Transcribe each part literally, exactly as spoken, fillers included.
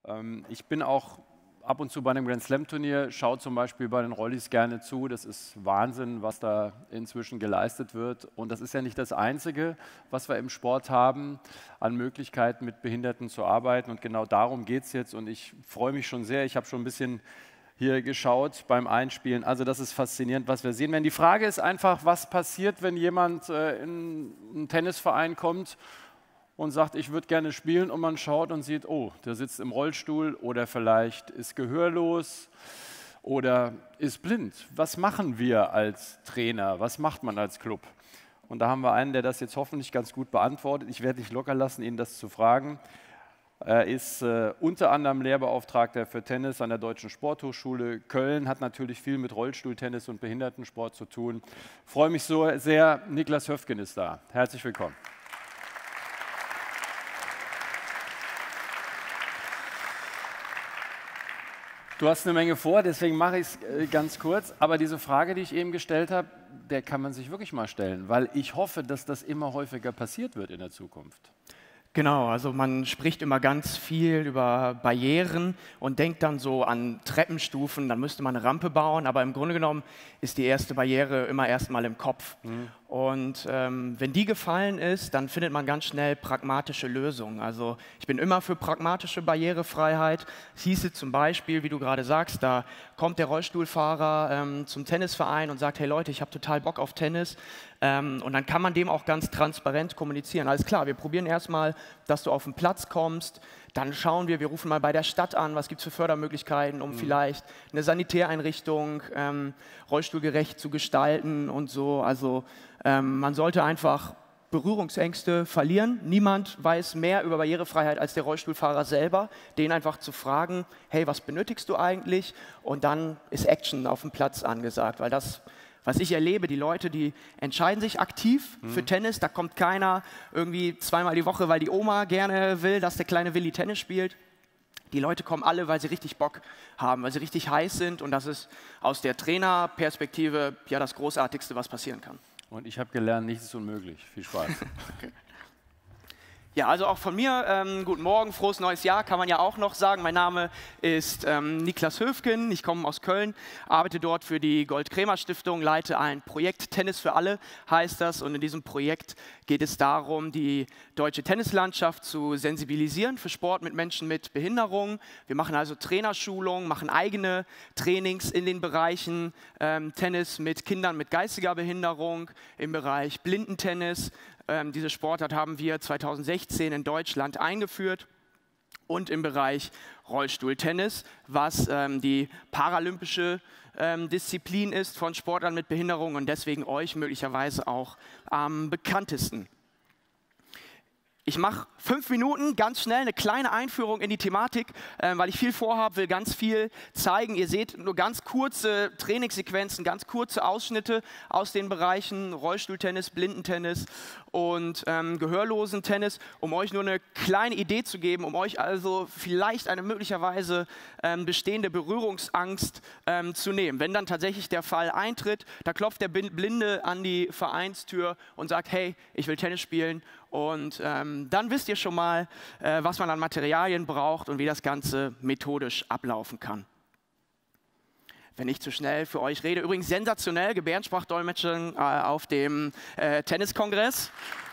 Ähm, ich bin auch ab und zu bei einem Grand Slam Turnier, schaue zum Beispiel bei den Rollis gerne zu. Das ist Wahnsinn, was da inzwischen geleistet wird. Und das ist ja nicht das Einzige, was wir im Sport haben, an Möglichkeiten mit Behinderten zu arbeiten. Und genau darum geht es jetzt. Und ich freue mich schon sehr. Ich habe schon ein bisschen hier geschaut beim Einspielen. Also das ist faszinierend, was wir sehen werden. Die Frage ist einfach, was passiert, wenn jemand äh, in einen Tennisverein kommt und sagt, ich würde gerne spielen, und man schaut und sieht, oh, der sitzt im Rollstuhl oder vielleicht ist gehörlos oder ist blind. Was machen wir als Trainer? Was macht man als Club? Und da haben wir einen, der das jetzt hoffentlich ganz gut beantwortet. Ich werde nicht locker lassen, ihn das zu fragen. Er ist äh, unter anderem Lehrbeauftragter für Tennis an der Deutschen Sporthochschule Köln, hat natürlich viel mit Rollstuhltennis und Behindertensport zu tun. Ich freue mich so sehr, Niklas Höfgen ist da. Herzlich willkommen. Du hast eine Menge vor, deswegen mache ich es ganz kurz. Aber diese Frage, die ich eben gestellt habe, der kann man sich wirklich mal stellen, weil ich hoffe, dass das immer häufiger passiert wird in der Zukunft. Genau, also man spricht immer ganz viel über Barrieren und denkt dann so an Treppenstufen, dann müsste man eine Rampe bauen, aber im Grunde genommen ist die erste Barriere immer erstmal im Kopf. Mhm. Und ähm, wenn die gefallen ist, dann findet man ganz schnell pragmatische Lösungen. Also ich bin immer für pragmatische Barrierefreiheit. Es hieße zum Beispiel, wie du gerade sagst, da kommt der Rollstuhlfahrer ähm, zum Tennisverein und sagt, hey Leute, ich habe total Bock auf Tennis. Ähm, und dann kann man dem auch ganz transparent kommunizieren. Alles klar, wir probieren erstmal, dass du auf den Platz kommst. Dann schauen wir, wir rufen mal bei der Stadt an, was gibt es für Fördermöglichkeiten, um mhm. vielleicht eine Sanitäreinrichtung ähm, rollstuhlgerecht zu gestalten und so. Also ähm, man sollte einfach Berührungsängste verlieren. Niemand weiß mehr über Barrierefreiheit als der Rollstuhlfahrer selber. Den einfach zu fragen, hey, was benötigst du eigentlich? Und dann ist Action auf dem Platz angesagt, weil das, was ich erlebe, die Leute, die entscheiden sich aktiv mhm. für Tennis. Da kommt keiner irgendwie zweimal die Woche, weil die Oma gerne will, dass der kleine Willi Tennis spielt. Die Leute kommen alle, weil sie richtig Bock haben, weil sie richtig heiß sind. Und das ist aus der Trainerperspektive ja das Großartigste, was passieren kann. Und ich habe gelernt, nichts ist unmöglich. Viel Spaß. Okay. Ja, also auch von mir, ähm, guten Morgen, frohes neues Jahr, kann man ja auch noch sagen. Mein Name ist ähm, Niklas Höfgen, ich komme aus Köln, arbeite dort für die Gold-Kremer-Stiftung, leite ein Projekt Tennis für alle, heißt das. Und in diesem Projekt geht es darum, die deutsche Tennislandschaft zu sensibilisieren für Sport mit Menschen mit Behinderung. Wir machen also Trainerschulungen, machen eigene Trainings in den Bereichen ähm, Tennis mit Kindern mit geistiger Behinderung, im Bereich Blindentennis. Ähm, diese Sportart haben wir zweitausendsechzehn in Deutschland eingeführt und im Bereich Rollstuhltennis, was ähm, die paralympische ähm, Disziplin ist von Sportlern mit Behinderung und deswegen euch möglicherweise auch am bekanntesten. Ich mache fünf Minuten, ganz schnell eine kleine Einführung in die Thematik, äh, weil ich viel vorhabe, will ganz viel zeigen. Ihr seht nur ganz kurze Trainingssequenzen, ganz kurze Ausschnitte aus den Bereichen Rollstuhltennis, Blindentennis und ähm, Gehörlosentennis, um euch nur eine kleine Idee zu geben, um euch also vielleicht eine möglicherweise ähm, bestehende Berührungsangst ähm, zu nehmen. Wenn dann tatsächlich der Fall eintritt, da klopft der Blinde an die Vereinstür und sagt, hey, ich will Tennis spielen. Und ähm, dann wisst ihr schon mal, äh, was man an Materialien braucht und wie das Ganze methodisch ablaufen kann. Wenn ich zu schnell für euch rede. Übrigens sensationell, Gebärdensprachdolmetschung äh, auf dem äh, Tenniskongress.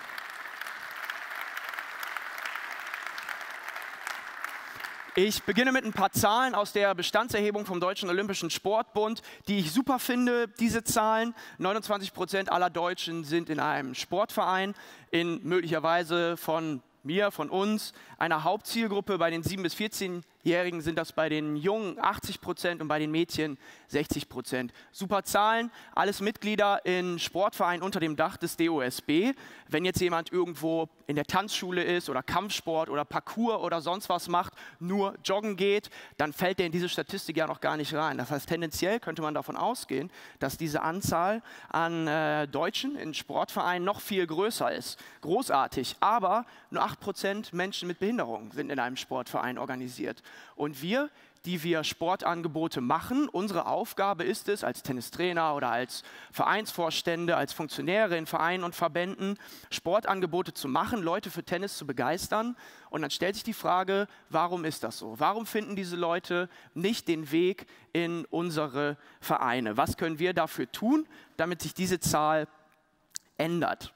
Ich beginne mit ein paar Zahlen aus der Bestandserhebung vom Deutschen Olympischen Sportbund, die ich super finde, diese Zahlen. neunundzwanzig Prozent aller Deutschen sind in einem Sportverein, in möglicherweise von mir, von uns, einer Hauptzielgruppe. Bei den sieben bis vierzehnjährigen sind das bei den Jungen achtzig Prozent und bei den Mädchen sechzig Prozent. Super Zahlen, alles Mitglieder in Sportvereinen unter dem Dach des D O S B. Wenn jetzt jemand irgendwo in der Tanzschule ist oder Kampfsport oder Parkour oder sonst was macht, nur joggen geht, dann fällt der in diese Statistik ja noch gar nicht rein. Das heißt, tendenziell könnte man davon ausgehen, dass diese Anzahl an äh, Deutschen in Sportvereinen noch viel größer ist. Großartig, aber nur acht Prozent Menschen mit Behinderung sind in einem Sportverein organisiert. Und wir, die wir Sportangebote machen, unsere Aufgabe ist es, als Tennistrainer oder als Vereinsvorstände, als Funktionäre in Vereinen und Verbänden, Sportangebote zu machen, Leute für Tennis zu begeistern. Und dann stellt sich die Frage, warum ist das so? Warum finden diese Leute nicht den Weg in unsere Vereine? Was können wir dafür tun, damit sich diese Zahl ändert?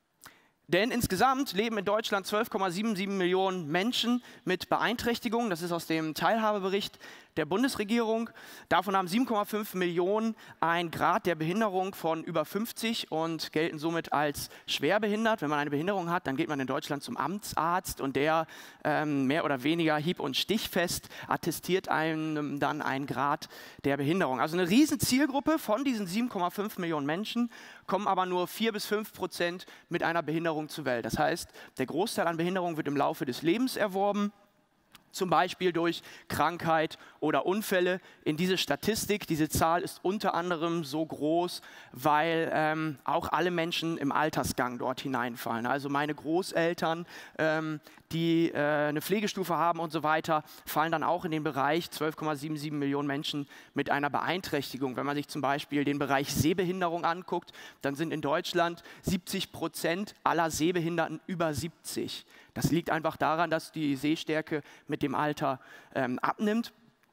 Denn insgesamt leben in Deutschland zwölf Komma siebenundsiebzig Millionen Menschen mit Beeinträchtigungen. Das ist aus dem Teilhabebericht der Bundesregierung. Davon haben sieben Komma fünf Millionen einen Grad der Behinderung von über fünfzig und gelten somit als schwerbehindert. Wenn man eine Behinderung hat, dann geht man in Deutschland zum Amtsarzt und der ähm, mehr oder weniger hieb- und stichfest attestiert einem dann einen Grad der Behinderung. Also eine riesen Zielgruppe von diesen sieben Komma fünf Millionen Menschen, kommen aber nur vier bis fünf Prozent mit einer Behinderung zur Welt. Das heißt, der Großteil an Behinderung wird im Laufe des Lebens erworben, zum Beispiel durch Krankheit oder Unfälle. In diese Statistik, diese Zahl ist unter anderem so groß, weil ähm, auch alle Menschen im Altersgang dort hineinfallen. Also meine Großeltern, ähm, die äh, eine Pflegestufe haben und so weiter, fallen dann auch in den Bereich zwölf Komma siebenundsiebzig Millionen Menschen mit einer Beeinträchtigung. Wenn man sich zum Beispiel den Bereich Sehbehinderung anguckt, dann sind in Deutschland siebzig Prozent aller Sehbehinderten über siebzig. Das liegt einfach daran, dass die Sehstärke mit dem Alter ähm, abnimmt.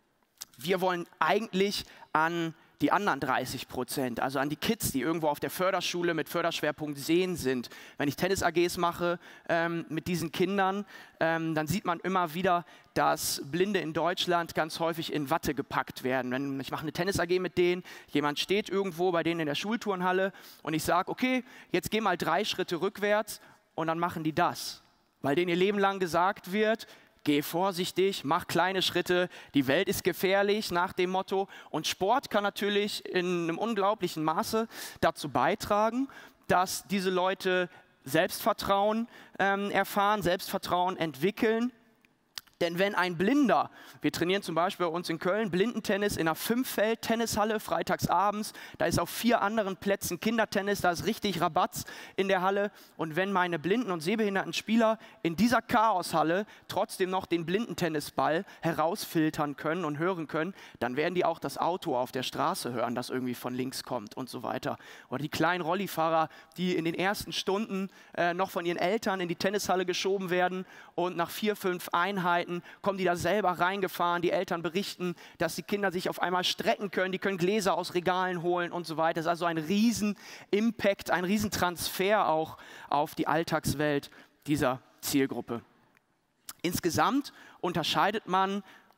Wir wollen eigentlich an die anderen dreißig Prozent, also an die Kids, die irgendwo auf der Förderschule mit Förderschwerpunkt Sehen sind. Wenn ich Tennis-A Gs mache ähm, mit diesen Kindern, ähm, dann sieht man immer wieder, dass Blinde in Deutschland ganz häufig in Watte gepackt werden. Wenn ich mache eine Tennis-A G mit denen, jemand steht irgendwo bei denen in der Schulturnhalle und ich sage, okay, jetzt geh mal drei Schritte rückwärts und dann machen die das. Weil denen ihr Leben lang gesagt wird, geh vorsichtig, mach kleine Schritte, die Welt ist gefährlich nach dem Motto. Und Sport kann natürlich in einem unglaublichen Maße dazu beitragen, dass diese Leute Selbstvertrauen ähm, erfahren, Selbstvertrauen entwickeln. Denn wenn ein Blinder, wir trainieren zum Beispiel bei uns in Köln Blindentennis in einer Fünffeld-Tennishalle, freitags abends, da ist auf vier anderen Plätzen Kindertennis, da ist richtig Rabatz in der Halle. Und wenn meine blinden und sehbehinderten Spieler in dieser Chaoshalle trotzdem noch den Blindentennisball herausfiltern können und hören können, dann werden die auch das Auto auf der Straße hören, das irgendwie von links kommt und so weiter. Oder die kleinen Rollifahrer, die in den ersten Stunden äh, noch von ihren Eltern in die Tennishalle geschoben werden und nach vier, fünf Einheiten kommen die da selber reingefahren, die Eltern berichten, dass die Kinder sich auf einmal strecken können, die können Gläser aus Regalen holen und so weiter. Das ist also ein riesen Impact, ein riesen Transfer auch auf die Alltagswelt dieser Zielgruppe. Insgesamt unterscheidet man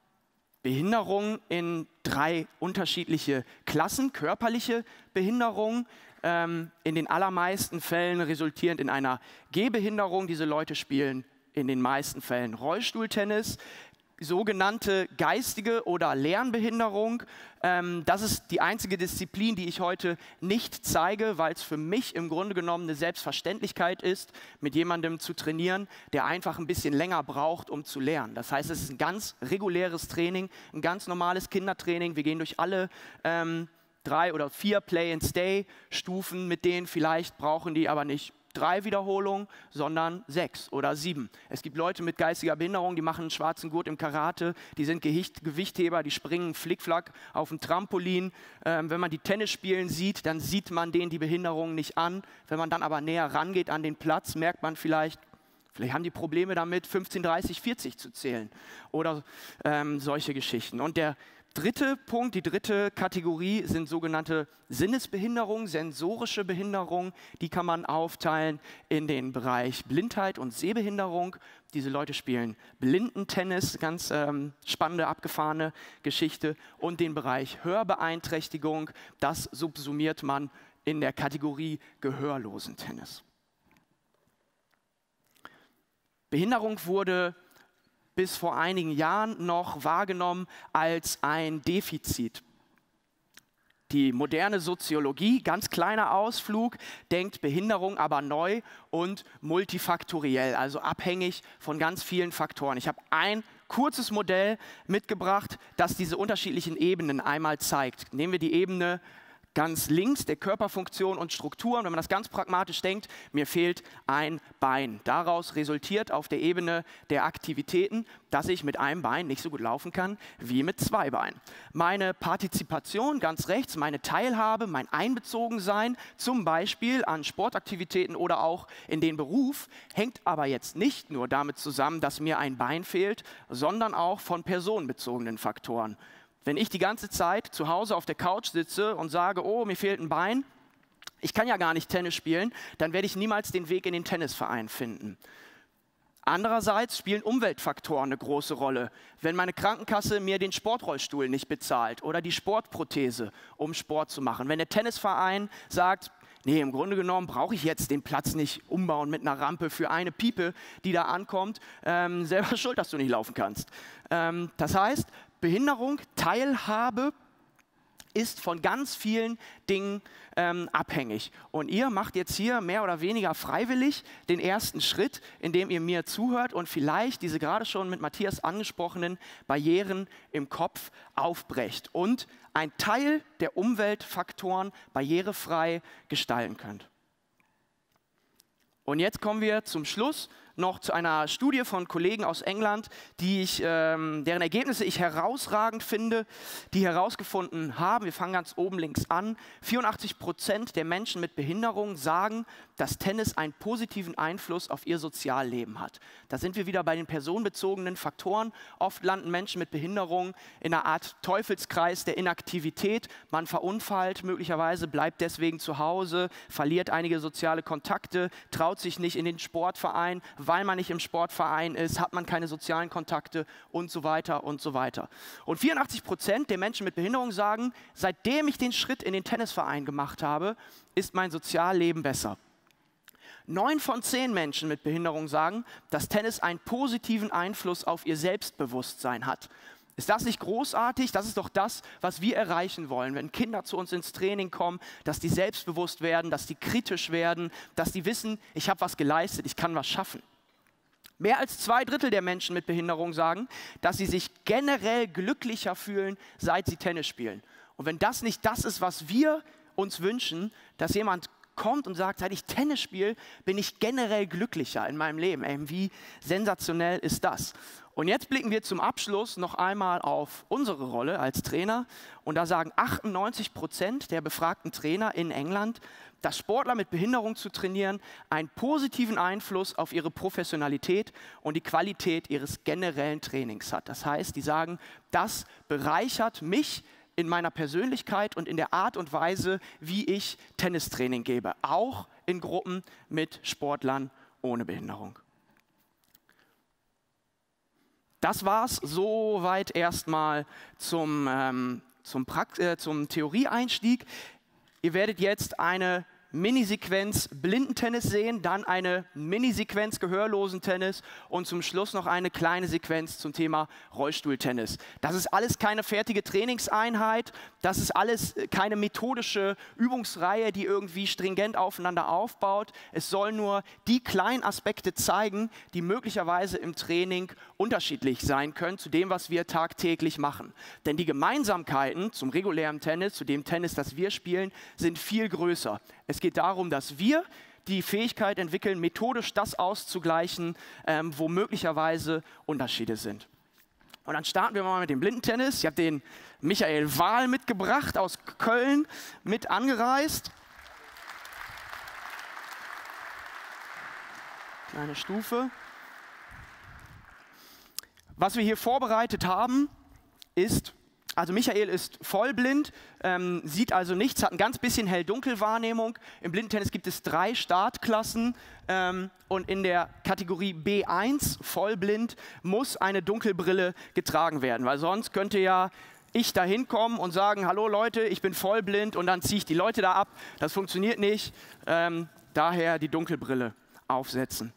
Behinderung in drei unterschiedliche Klassen, körperliche Behinderung, ähm, in den allermeisten Fällen resultierend in einer Gehbehinderung. Diese Leute spielen in den meisten Fällen Rollstuhltennis, sogenannte geistige oder Lernbehinderung. Ähm, das ist die einzige Disziplin, die ich heute nicht zeige, weil es für mich im Grunde genommen eine Selbstverständlichkeit ist, mit jemandem zu trainieren, der einfach ein bisschen länger braucht, um zu lernen. Das heißt, es ist ein ganz reguläres Training, ein ganz normales Kindertraining. Wir gehen durch alle ähm, drei oder vier Play-and-Stay-Stufen mit denen. Vielleicht brauchen die aber nicht drei Wiederholungen, sondern sechs oder sieben. Es gibt Leute mit geistiger Behinderung, die machen einen schwarzen Gurt im Karate, die sind Gewicht, Gewichtheber, die springen Flickflack auf dem Trampolin. Ähm, wenn man die Tennis spielen sieht, dann sieht man denen die Behinderung nicht an. Wenn man dann aber näher rangeht an den Platz, merkt man vielleicht, vielleicht haben die Probleme damit, fünfzehn, dreißig, vierzig zu zählen oder ähm, solche Geschichten. Und der dritte Punkt, die dritte Kategorie sind sogenannte Sinnesbehinderungen, sensorische Behinderungen. Die kann man aufteilen in den Bereich Blindheit und Sehbehinderung. Diese Leute spielen Blindentennis, ganz ähm, spannende, abgefahrene Geschichte. Und den Bereich Hörbeeinträchtigung, das subsumiert man in der Kategorie Gehörlosentennis. Behinderung wurde bis vor einigen Jahren noch wahrgenommen als ein Defizit. Die moderne Soziologie, ganz kleiner Ausflug, denkt Behinderung aber neu und multifaktoriell, also abhängig von ganz vielen Faktoren. Ich habe ein kurzes Modell mitgebracht, das diese unterschiedlichen Ebenen einmal zeigt. Nehmen wir die Ebene ganz links der Körperfunktion und Strukturen. Wenn man das ganz pragmatisch denkt, mir fehlt ein Bein. Daraus resultiert auf der Ebene der Aktivitäten, dass ich mit einem Bein nicht so gut laufen kann wie mit zwei Beinen. Meine Partizipation ganz rechts, meine Teilhabe, mein Einbezogensein, zum Beispiel an Sportaktivitäten oder auch in den Beruf, hängt aber jetzt nicht nur damit zusammen, dass mir ein Bein fehlt, sondern auch von personenbezogenen Faktoren. Wenn ich die ganze Zeit zu Hause auf der Couch sitze und sage, oh, mir fehlt ein Bein, ich kann ja gar nicht Tennis spielen, dann werde ich niemals den Weg in den Tennisverein finden. Andererseits spielen Umweltfaktoren eine große Rolle. Wenn meine Krankenkasse mir den Sportrollstuhl nicht bezahlt oder die Sportprothese, um Sport zu machen. Wenn der Tennisverein sagt, nee, im Grunde genommen brauche ich jetzt den Platz nicht umbauen mit einer Rampe für eine Piepe, die da ankommt, ähm, selber schuld, dass du nicht laufen kannst. Ähm, das heißt, Behinderung, Teilhabe ist von ganz vielen Dingen ähm, abhängig. Und ihr macht jetzt hier mehr oder weniger freiwillig den ersten Schritt, indem ihr mir zuhört und vielleicht diese gerade schon mit Matthias angesprochenen Barrieren im Kopf aufbrecht und ein Teil der Umweltfaktoren barrierefrei gestalten könnt. Und jetzt kommen wir zum Schluss noch zu einer Studie von Kollegen aus England, die ich, ähm, deren Ergebnisse ich herausragend finde, die herausgefunden haben, wir fangen ganz oben links an, vierundachtzig Prozent der Menschen mit Behinderung sagen, dass Tennis einen positiven Einfluss auf ihr Sozialleben hat. Da sind wir wieder bei den personenbezogenen Faktoren. Oft landen Menschen mit Behinderung in einer Art Teufelskreis der Inaktivität. Man verunfallt möglicherweise, bleibt deswegen zu Hause, verliert einige soziale Kontakte, traut sich nicht in den Sportverein, weil man nicht im Sportverein ist, hat man keine sozialen Kontakte und so weiter und so weiter. Und vierundachtzig Prozent der Menschen mit Behinderung sagen, seitdem ich den Schritt in den Tennisverein gemacht habe, ist mein Sozialleben besser. Neun von zehn Menschen mit Behinderung sagen, dass Tennis einen positiven Einfluss auf ihr Selbstbewusstsein hat. Ist das nicht großartig? Das ist doch das, was wir erreichen wollen, wenn Kinder zu uns ins Training kommen, dass die selbstbewusst werden, dass die kritisch werden, dass die wissen, ich habe was geleistet, ich kann was schaffen. Mehr als zwei Drittel der Menschen mit Behinderung sagen, dass sie sich generell glücklicher fühlen, seit sie Tennis spielen. Und wenn das nicht das ist, was wir uns wünschen, dass jemand kommt und sagt, seit ich Tennis spiele, bin ich generell glücklicher in meinem Leben. Ey, wie sensationell ist das? Und jetzt blicken wir zum Abschluss noch einmal auf unsere Rolle als Trainer. Und da sagen achtundneunzig Prozent der befragten Trainer in England, dass Sportler mit Behinderung zu trainieren einen positiven Einfluss auf ihre Professionalität und die Qualität ihres generellen Trainings hat. Das heißt, die sagen, das bereichert mich in meiner Persönlichkeit und in der Art und Weise, wie ich Tennistraining gebe, auch in Gruppen mit Sportlern ohne Behinderung. Das war's soweit erstmal zum, ähm, zum, äh, zum Theorieeinstieg. Ihr werdet jetzt eine Minisequenz Blindentennis sehen, dann eine Minisequenz Gehörlosentennis und zum Schluss noch eine kleine Sequenz zum Thema Rollstuhltennis. Das ist alles keine fertige Trainingseinheit, das ist alles keine methodische Übungsreihe, die irgendwie stringent aufeinander aufbaut. Es soll nur die kleinen Aspekte zeigen, die möglicherweise im Training unterschiedlich sein können zu dem, was wir tagtäglich machen. Denn die Gemeinsamkeiten zum regulären Tennis, zu dem Tennis, das wir spielen, sind viel größer. Es geht darum, dass wir die Fähigkeit entwickeln, methodisch das auszugleichen, ähm, wo möglicherweise Unterschiede sind. Und dann starten wir mal mit dem Blindentennis. Ich habe den Michael Wahl mitgebracht, aus Köln mit angereist. Kleine Stufe. Was wir hier vorbereitet haben, ist, also Michael ist vollblind, ähm, sieht also nichts, hat ein ganz bisschen Hell-Dunkel-Wahrnehmung. Im Blindentennis gibt es drei Startklassen ähm, und in der Kategorie B eins, vollblind, muss eine Dunkelbrille getragen werden, weil sonst könnte ja ich da hinkommen und sagen, hallo Leute, ich bin vollblind und dann ziehe ich die Leute da ab. Das funktioniert nicht, ähm, daher die Dunkelbrille aufsetzen.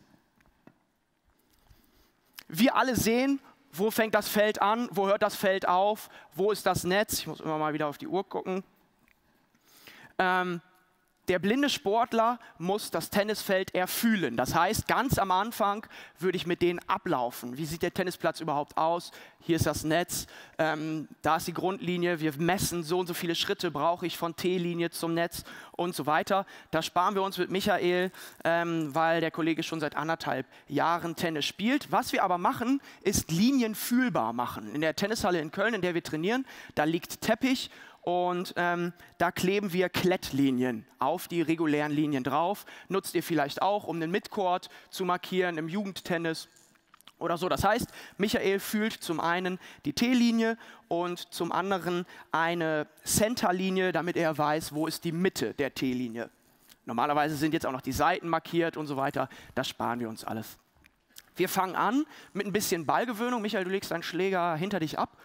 Wir alle sehen, wo fängt das Feld an, wo hört das Feld auf, wo ist das Netz? Ich muss immer mal wieder auf die Uhr gucken. Ähm, Der blinde Sportler muss das Tennisfeld erfühlen. Das heißt, ganz am Anfang würde ich mit denen ablaufen. Wie sieht der Tennisplatz überhaupt aus? Hier ist das Netz, ähm, da ist die Grundlinie. Wir messen, so und so viele Schritte brauche ich von T-Linie zum Netz und so weiter. Da sparen wir uns mit Michael, ähm, weil der Kollege schon seit anderthalb Jahren Tennis spielt. Was wir aber machen, ist Linien fühlbar machen. In der Tennishalle in Köln, in der wir trainieren, da liegt Teppich. Und ähm, da kleben wir Klettlinien auf die regulären Linien drauf. Nutzt ihr vielleicht auch, um den Midcourt zu markieren im Jugendtennis oder so. Das heißt, Michael fühlt zum einen die T-Linie und zum anderen eine Centerlinie, damit er weiß, wo ist die Mitte der T-Linie. Normalerweise sind jetzt auch noch die Seiten markiert und so weiter. Das sparen wir uns alles. Wir fangen an mit ein bisschen Ballgewöhnung. Michael, du legst deinen Schläger hinter dich ab.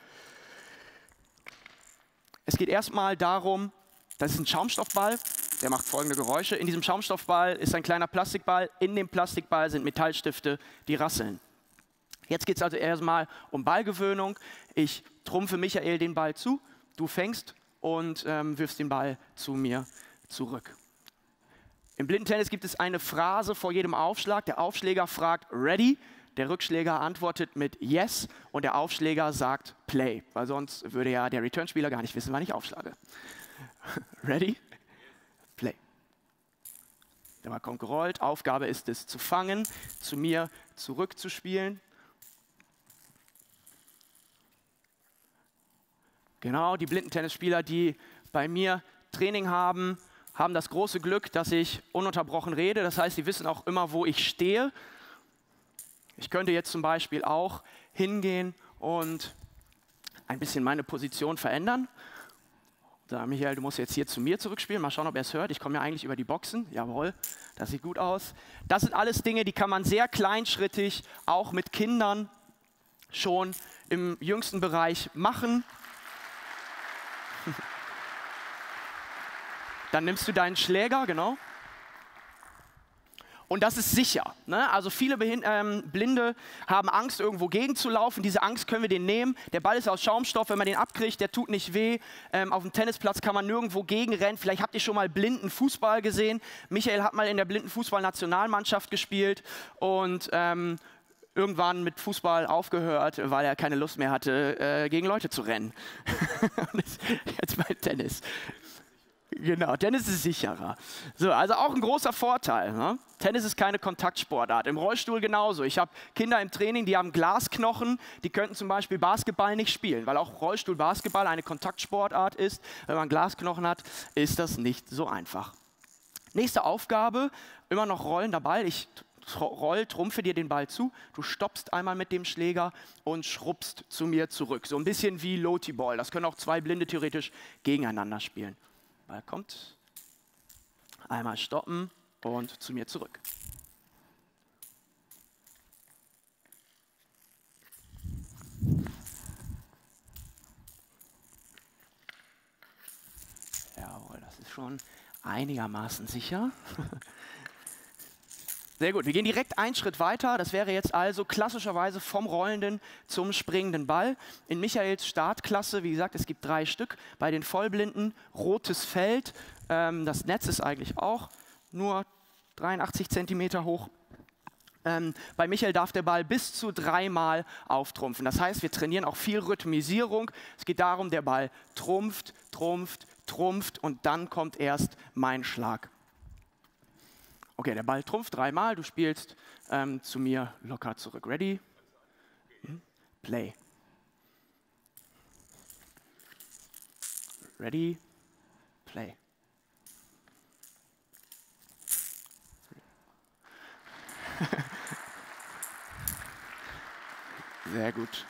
Es geht erstmal darum, das ist ein Schaumstoffball, der macht folgende Geräusche. In diesem Schaumstoffball ist ein kleiner Plastikball, in dem Plastikball sind Metallstifte, die rasseln. Jetzt geht es also erstmal um Ballgewöhnung. Ich trumpfe Michael den Ball zu, du fängst und ähm, wirfst den Ball zu mir zurück. Im Blindentennis gibt es eine Phrase vor jedem Aufschlag. Der Aufschläger fragt ready. Der Rückschläger antwortet mit Yes und der Aufschläger sagt Play, weil sonst würde ja der Returnspieler gar nicht wissen, wann ich aufschlage. Ready? Play. Der Ball kommt gerollt. Aufgabe ist es, zu fangen, zu mir zurückzuspielen. Genau, die Blindentennisspieler, die bei mir Training haben, haben das große Glück, dass ich ununterbrochen rede. Das heißt, sie wissen auch immer, wo ich stehe. Ich könnte jetzt zum Beispiel auch hingehen und ein bisschen meine Position verändern. Da, Michael, du musst jetzt hier zu mir zurückspielen. Mal schauen, ob er es hört. Ich komme ja eigentlich über die Boxen. Jawohl, das sieht gut aus. Das sind alles Dinge, die kann man sehr kleinschrittig auch mit Kindern schon im jüngsten Bereich machen. Dann nimmst du deinen Schläger, genau. Und das ist sicher. Ne? Also viele Behin ähm, Blinde haben Angst, irgendwo gegenzulaufen. Diese Angst können wir denen nehmen. Der Ball ist aus Schaumstoff, wenn man den abkriegt, der tut nicht weh. Ähm, auf dem Tennisplatz kann man nirgendwo gegenrennen. Vielleicht habt ihr schon mal blinden Fußball gesehen. Michael hat mal in der blinden Fußballnationalmannschaft gespielt und ähm, irgendwann mit Fußball aufgehört, weil er keine Lust mehr hatte, äh, gegen Leute zu rennen. Jetzt bei Tennis. Genau, Tennis ist sicherer. So, also auch ein großer Vorteil. Ne? Tennis ist keine Kontaktsportart. Im Rollstuhl genauso. Ich habe Kinder im Training, die haben Glasknochen, die könnten zum Beispiel Basketball nicht spielen, weil auch Rollstuhl-Basketball eine Kontaktsportart ist. Wenn man Glasknochen hat, ist das nicht so einfach. Nächste Aufgabe, immer noch rollender Ball. Ich roll, trumpfe dir den Ball zu, du stoppst einmal mit dem Schläger und schrubbst zu mir zurück. So ein bisschen wie Loti-Ball. Das können auch zwei Blinde theoretisch gegeneinander spielen. Ball kommt, einmal stoppen und zu mir zurück. Jawohl, das ist schon einigermaßen sicher. Sehr gut, wir gehen direkt einen Schritt weiter. Das wäre jetzt also klassischerweise vom rollenden zum springenden Ball. In Michaels Startklasse, wie gesagt, es gibt drei Stück. Bei den Vollblinden rotes Feld. Ähm, das Netz ist eigentlich auch nur dreiundachtzig Zentimeter hoch. Ähm, bei Michael darf der Ball bis zu dreimal auftrumpfen. Das heißt, wir trainieren auch viel Rhythmisierung. Es geht darum, der Ball trumpft, trumpft, trumpft und dann kommt erst mein Schlag. Okay, der Ball trumpft dreimal, du spielst ähm, zu mir locker zurück. Ready? Hm? Play. Ready? Play. Sehr gut.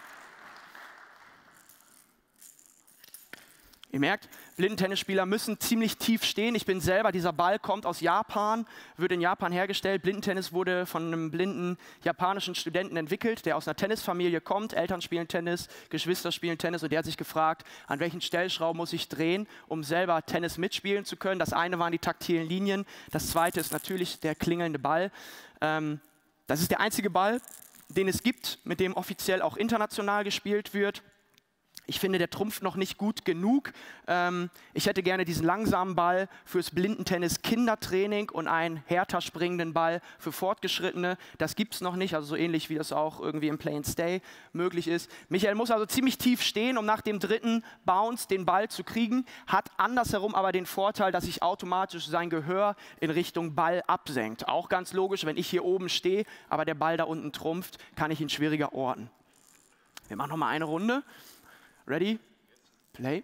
Ihr merkt, Blindentennisspieler müssen ziemlich tief stehen. Ich bin selber, dieser Ball kommt aus Japan, wird in Japan hergestellt. Blindentennis wurde von einem blinden japanischen Studenten entwickelt, der aus einer Tennisfamilie kommt. Eltern spielen Tennis, Geschwister spielen Tennis und der hat sich gefragt, an welchen Stellschrauben muss ich drehen, um selber Tennis mitspielen zu können. Das eine waren die taktilen Linien, das zweite ist natürlich der klingelnde Ball. Ähm, das ist der einzige Ball, den es gibt, mit dem offiziell auch international gespielt wird. Ich finde, der trumpft noch nicht gut genug. Ähm, ich hätte gerne diesen langsamen Ball fürs Blindentennis Kindertraining und einen härter springenden Ball für Fortgeschrittene. Das gibt es noch nicht, also so ähnlich wie das auch irgendwie im Play and Stay möglich ist. Michael muss also ziemlich tief stehen, um nach dem dritten Bounce den Ball zu kriegen, hat andersherum aber den Vorteil, dass sich automatisch sein Gehör in Richtung Ball absenkt. Auch ganz logisch, wenn ich hier oben stehe, aber der Ball da unten trumpft, kann ich ihn schwieriger orten. Wir machen nochmal eine Runde. Ready? Play.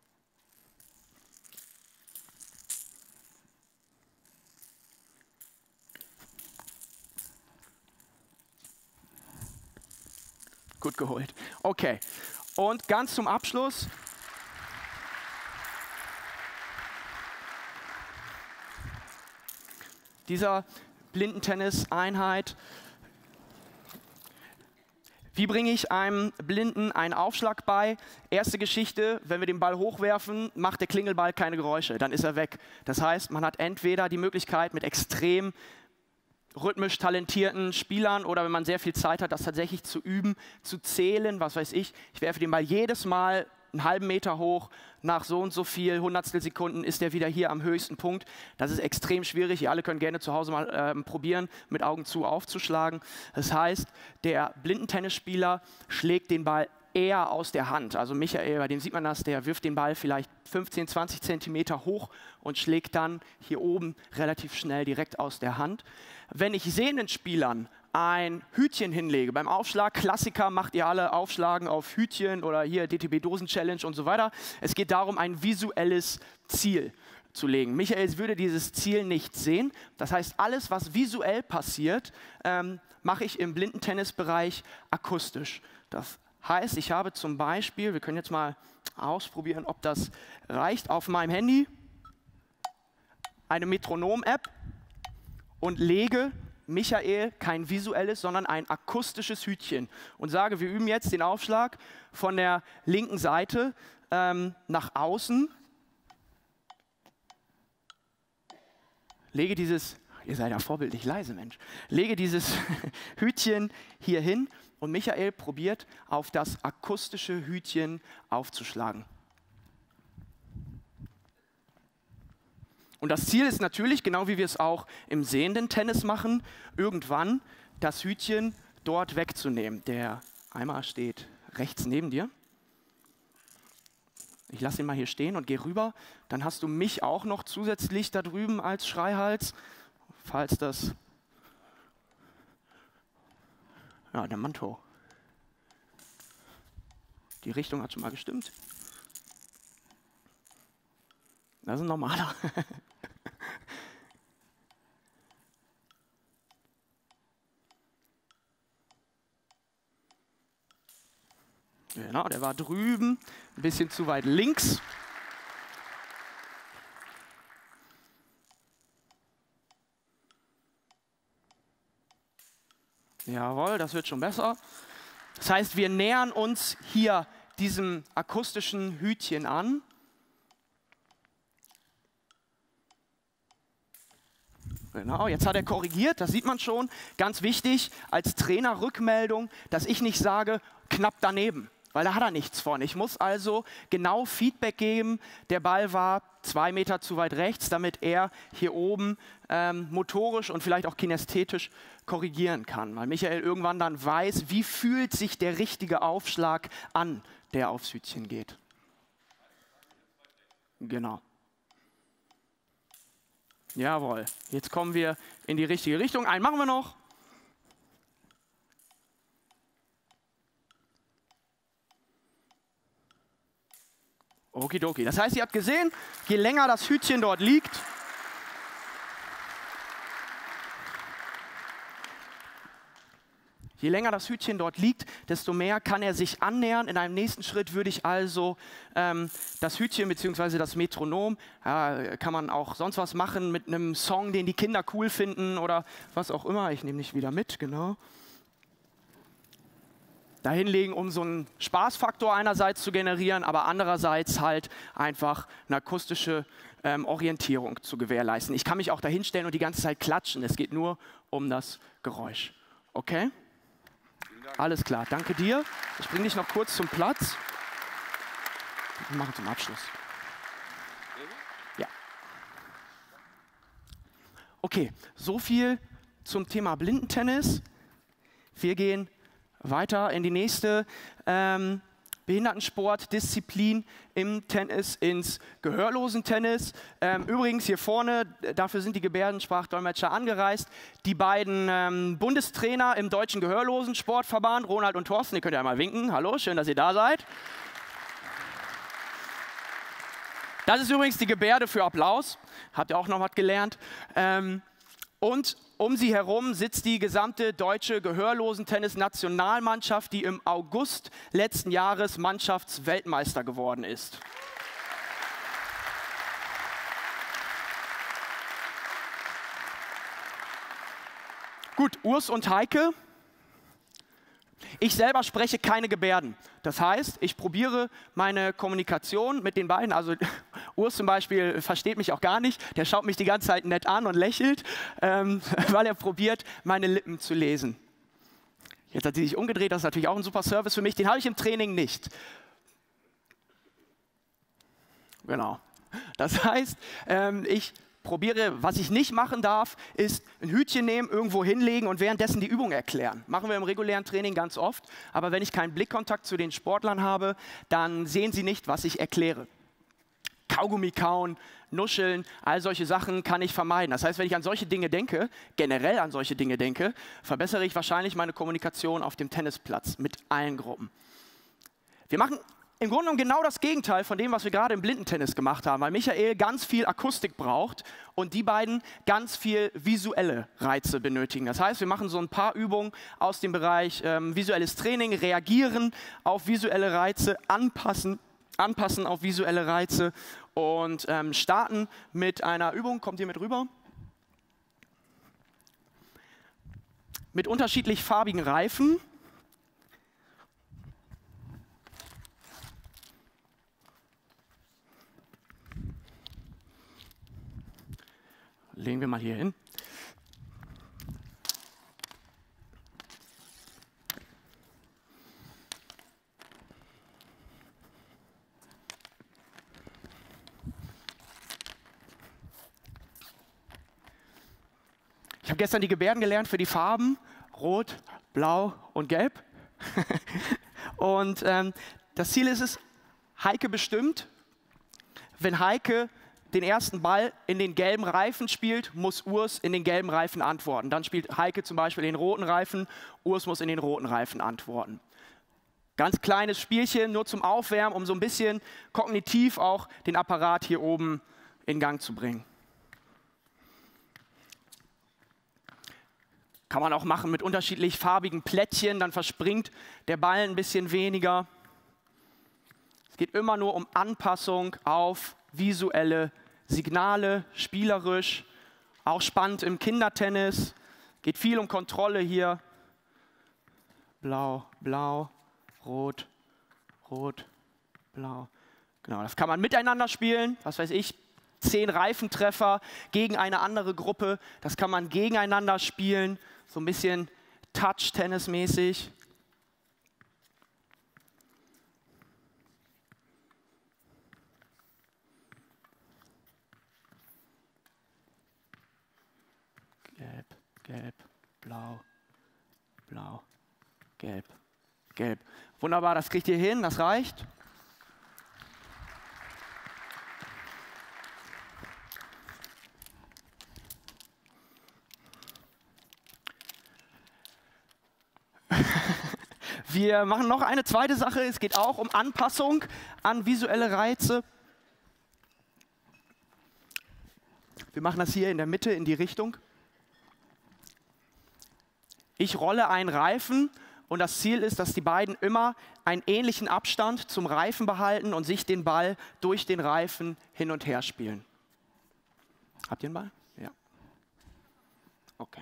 Gut geholt. Okay. Und ganz zum Abschluss. Dieser Blindentennis-Einheit. Wie bringe ich einem Blinden einen Aufschlag bei? Erste Geschichte, wenn wir den Ball hochwerfen, macht der Klingelball keine Geräusche, dann ist er weg. Das heißt, man hat entweder die Möglichkeit mit extrem rhythmisch talentierten Spielern oder wenn man sehr viel Zeit hat, das tatsächlich zu üben, zu zählen, was weiß ich. Ich werfe den Ball jedes Mal einen halben Meter hoch, nach so und so viel Hundertstel Sekunden ist er wieder hier am höchsten Punkt. Das ist extrem schwierig. Ihr alle könnt gerne zu Hause mal äh, probieren, mit Augen zu aufzuschlagen. Das heißt, der Blindentennisspieler schlägt den Ball eher aus der Hand. Also Michael, bei dem sieht man das, der wirft den Ball vielleicht fünfzehn, zwanzig Zentimeter hoch und schlägt dann hier oben relativ schnell direkt aus der Hand. Wenn ich sehenden Spielern ein Hütchen hinlege, beim Aufschlag, Klassiker, macht ihr alle Aufschlagen auf Hütchen oder hier D T B-Dosen-Challenge und so weiter. Es geht darum, ein visuelles Ziel zu legen. Michael würde dieses Ziel nicht sehen. Das heißt, alles, was visuell passiert, ähm, mache ich im Blindentennisbereich akustisch. Das heißt, ich habe zum Beispiel, wir können jetzt mal ausprobieren, ob das reicht, auf meinem Handy eine Metronom-App und lege Michael kein visuelles, sondern ein akustisches Hütchen und sage, wir üben jetzt den Aufschlag von der linken Seite ähm, nach außen. Lege dieses, ihr seid ja vorbildlich leise, Mensch, lege dieses Hütchen hier hin und Michael probiert, auf das akustische Hütchen aufzuschlagen. Und das Ziel ist natürlich, genau wie wir es auch im sehenden Tennis machen, irgendwann das Hütchen dort wegzunehmen. Der Eimer steht rechts neben dir. Ich lasse ihn mal hier stehen und gehe rüber. Dann hast du mich auch noch zusätzlich da drüben als Schreihals, falls das... Ja, der Manto. Die Richtung hat schon mal gestimmt. Das ist ein normaler. Genau, der war drüben, ein bisschen zu weit links. Jawohl, das wird schon besser. Das heißt, wir nähern uns hier diesem akustischen Hütchen an. Genau, jetzt hat er korrigiert, das sieht man schon. Ganz wichtig als Trainer Rückmeldung, dass ich nicht sage, knapp daneben, weil da hat er nichts von. Ich muss also genau Feedback geben, der Ball war zwei Meter zu weit rechts, damit er hier oben ähm, motorisch und vielleicht auch kinästhetisch korrigieren kann. Weil Michael irgendwann dann weiß, wie fühlt sich der richtige Aufschlag an, der aufs Hütchen geht. Genau. Jawohl, jetzt kommen wir in die richtige Richtung. Einen machen wir noch. Okidoki. Das heißt, ihr habt gesehen, je länger das Hütchen dort liegt, Je länger das Hütchen dort liegt, desto mehr kann er sich annähern. In einem nächsten Schritt würde ich also ähm, das Hütchen bzw. das Metronom, ja, kann man auch sonst was machen mit einem Song, den die Kinder cool finden oder was auch immer. Ich nehme dich wieder mit, genau. Dahinlegen, um so einen Spaßfaktor einerseits zu generieren, aber andererseits halt einfach eine akustische ähm, Orientierung zu gewährleisten. Ich kann mich auch dahinstellen und die ganze Zeit klatschen. Es geht nur um das Geräusch. Okay? Alles klar, danke dir. Ich bringe dich noch kurz zum Platz. wir machen zum Abschluss. Ja. Okay, so viel zum Thema Blindentennis. Wir gehen weiter in die nächste ähm, Behindertensportdisziplin im Tennis, ins Gehörlosentennis. Ähm, übrigens hier vorne, dafür sind die Gebärdensprachdolmetscher angereist, die beiden ähm, Bundestrainer im Deutschen Gehörlosensportverband, Ronald und Thorsten, ihr könnt ja einmal winken. Hallo, schön, dass ihr da seid. Das ist übrigens die Gebärde für Applaus. Habt ihr auch noch was gelernt. Ähm, und um sie herum sitzt die gesamte deutsche Gehörlosentennis-Nationalmannschaft, die im August letzten Jahres Mannschaftsweltmeister geworden ist. Gut, Urs und Heike. Ich selber spreche keine Gebärden. Das heißt, ich probiere meine Kommunikation mit den beiden. Also Urs zum Beispiel versteht mich auch gar nicht. Der schaut mich die ganze Zeit nett an und lächelt, ähm, weil er probiert, meine Lippen zu lesen. Jetzt hat sie sich umgedreht. Das ist natürlich auch ein super Service für mich. Den habe ich im Training nicht. Genau. Das heißt, ähm, ich probiere, was ich nicht machen darf, ist ein Hütchen nehmen, irgendwo hinlegen und währenddessen die Übung erklären. Machen wir im regulären Training ganz oft, aber wenn ich keinen Blickkontakt zu den Sportlern habe, dann sehen sie nicht, was ich erkläre. Kaugummi kauen, nuscheln, all solche Sachen kann ich vermeiden. Das heißt, wenn ich an solche Dinge denke, generell an solche Dinge denke, verbessere ich wahrscheinlich meine Kommunikation auf dem Tennisplatz mit allen Gruppen. Wir machen im Grunde genommen genau das Gegenteil von dem, was wir gerade im Blindentennis gemacht haben, weil Michael ganz viel Akustik braucht und die beiden ganz viel visuelle Reize benötigen. Das heißt, wir machen so ein paar Übungen aus dem Bereich ähm, visuelles Training, reagieren auf visuelle Reize, anpassen, anpassen auf visuelle Reize und ähm, starten mit einer Übung. Kommt ihr mit rüber? Mit unterschiedlich farbigen Reifen. Legen wir mal hier hin. Ich habe gestern die Gebärden gelernt für die Farben Rot, Blau und Gelb. Und ähm, das Ziel ist es, Heike bestimmt, wenn Heike den ersten Ball in den gelben Reifen spielt, muss Urs in den gelben Reifen antworten. Dann spielt Heike zum Beispiel in den roten Reifen, Urs muss in den roten Reifen antworten. Ganz kleines Spielchen, nur zum Aufwärmen, um so ein bisschen kognitiv auch den Apparat hier oben in Gang zu bringen. Kann man auch machen mit unterschiedlich farbigen Plättchen, dann verspringt der Ball ein bisschen weniger. Es geht immer nur um Anpassung auf visuelle Signale, spielerisch, auch spannend im Kindertennis. Geht viel um Kontrolle hier. Blau, blau, rot, rot, blau. Genau, das kann man miteinander spielen. Was weiß ich, zehn Reifentreffer gegen eine andere Gruppe. Das kann man gegeneinander spielen. So ein bisschen Touch-Tennis-mäßig. Gelb, gelb, blau, blau, gelb, gelb. Wunderbar, das kriegt ihr hin, das reicht. Wir machen noch eine zweite Sache, es geht auch um Anpassung an visuelle Reize. Wir machen das hier in der Mitte in die Richtung. Ich rolle einen Reifen und das Ziel ist, dass die beiden immer einen ähnlichen Abstand zum Reifen behalten und sich den Ball durch den Reifen hin und her spielen. Habt ihr einen Ball? Ja. Okay.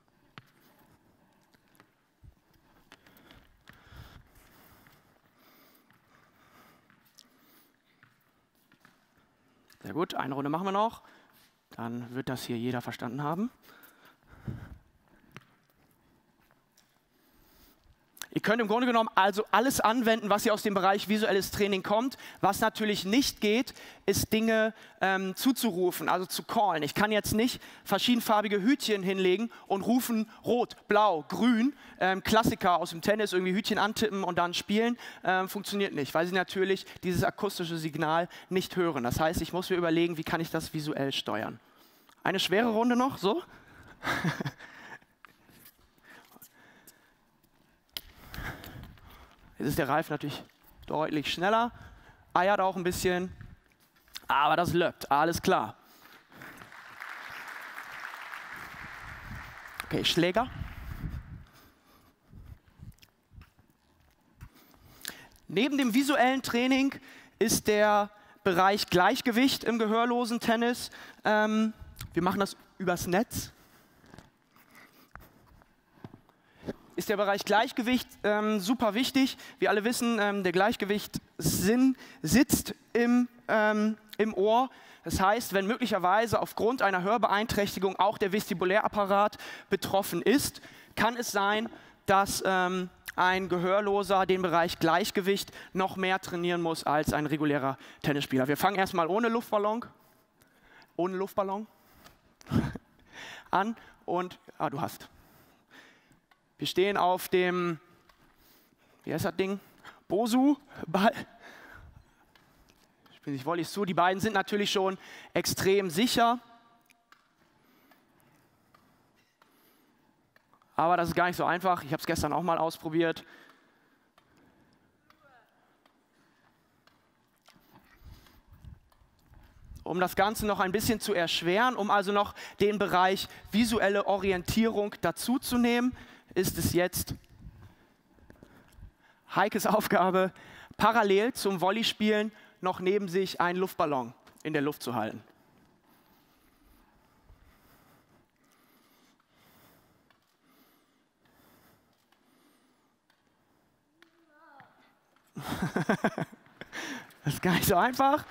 Sehr gut, eine Runde machen wir noch. Dann wird das hier jeder verstanden haben. Ihr Ihr könnt im Grunde genommen also alles anwenden, was ihr aus dem Bereich visuelles Training kommt. Was natürlich nicht geht, ist Dinge ähm, zuzurufen, also zu callen. Ich kann jetzt nicht verschiedenfarbige Hütchen hinlegen und rufen rot, blau, grün. Ähm, Klassiker aus dem Tennis, irgendwie Hütchen antippen und dann spielen. Ähm, funktioniert nicht, weil sie natürlich dieses akustische Signal nicht hören. Das heißt, ich muss mir überlegen, wie kann ich das visuell steuern. Eine schwere Runde noch, so. Jetzt ist der Ralf natürlich deutlich schneller, eiert auch ein bisschen, aber das läuft, alles klar. Okay, Schläger. Neben dem visuellen Training ist der Bereich Gleichgewicht im gehörlosen Tennis. Ähm, wir machen das übers Netz. Ist der Bereich Gleichgewicht ähm, super wichtig. Wir alle wissen, ähm, der Gleichgewichtssinn sitzt im, ähm, im Ohr. Das heißt, wenn möglicherweise aufgrund einer Hörbeeinträchtigung auch der Vestibularapparat betroffen ist, kann es sein, dass ähm, ein Gehörloser den Bereich Gleichgewicht noch mehr trainieren muss als ein regulärer Tennisspieler. Wir fangen erstmal ohne Luftballon, ohne Luftballon an und, ah, du hast. Wir stehen auf dem, wie heißt das Ding? Bosu-Ball. Ich bin nicht Volleys zu. Die beiden sind natürlich schon extrem sicher. Aber das ist gar nicht so einfach. Ich habe es gestern auch mal ausprobiert. Um das Ganze noch ein bisschen zu erschweren, um also noch den Bereich visuelle Orientierung dazuzunehmen, ist es jetzt Heikes Aufgabe, parallel zum Volleyspielen noch neben sich einen Luftballon in der Luft zu halten. Das ist gar nicht so einfach.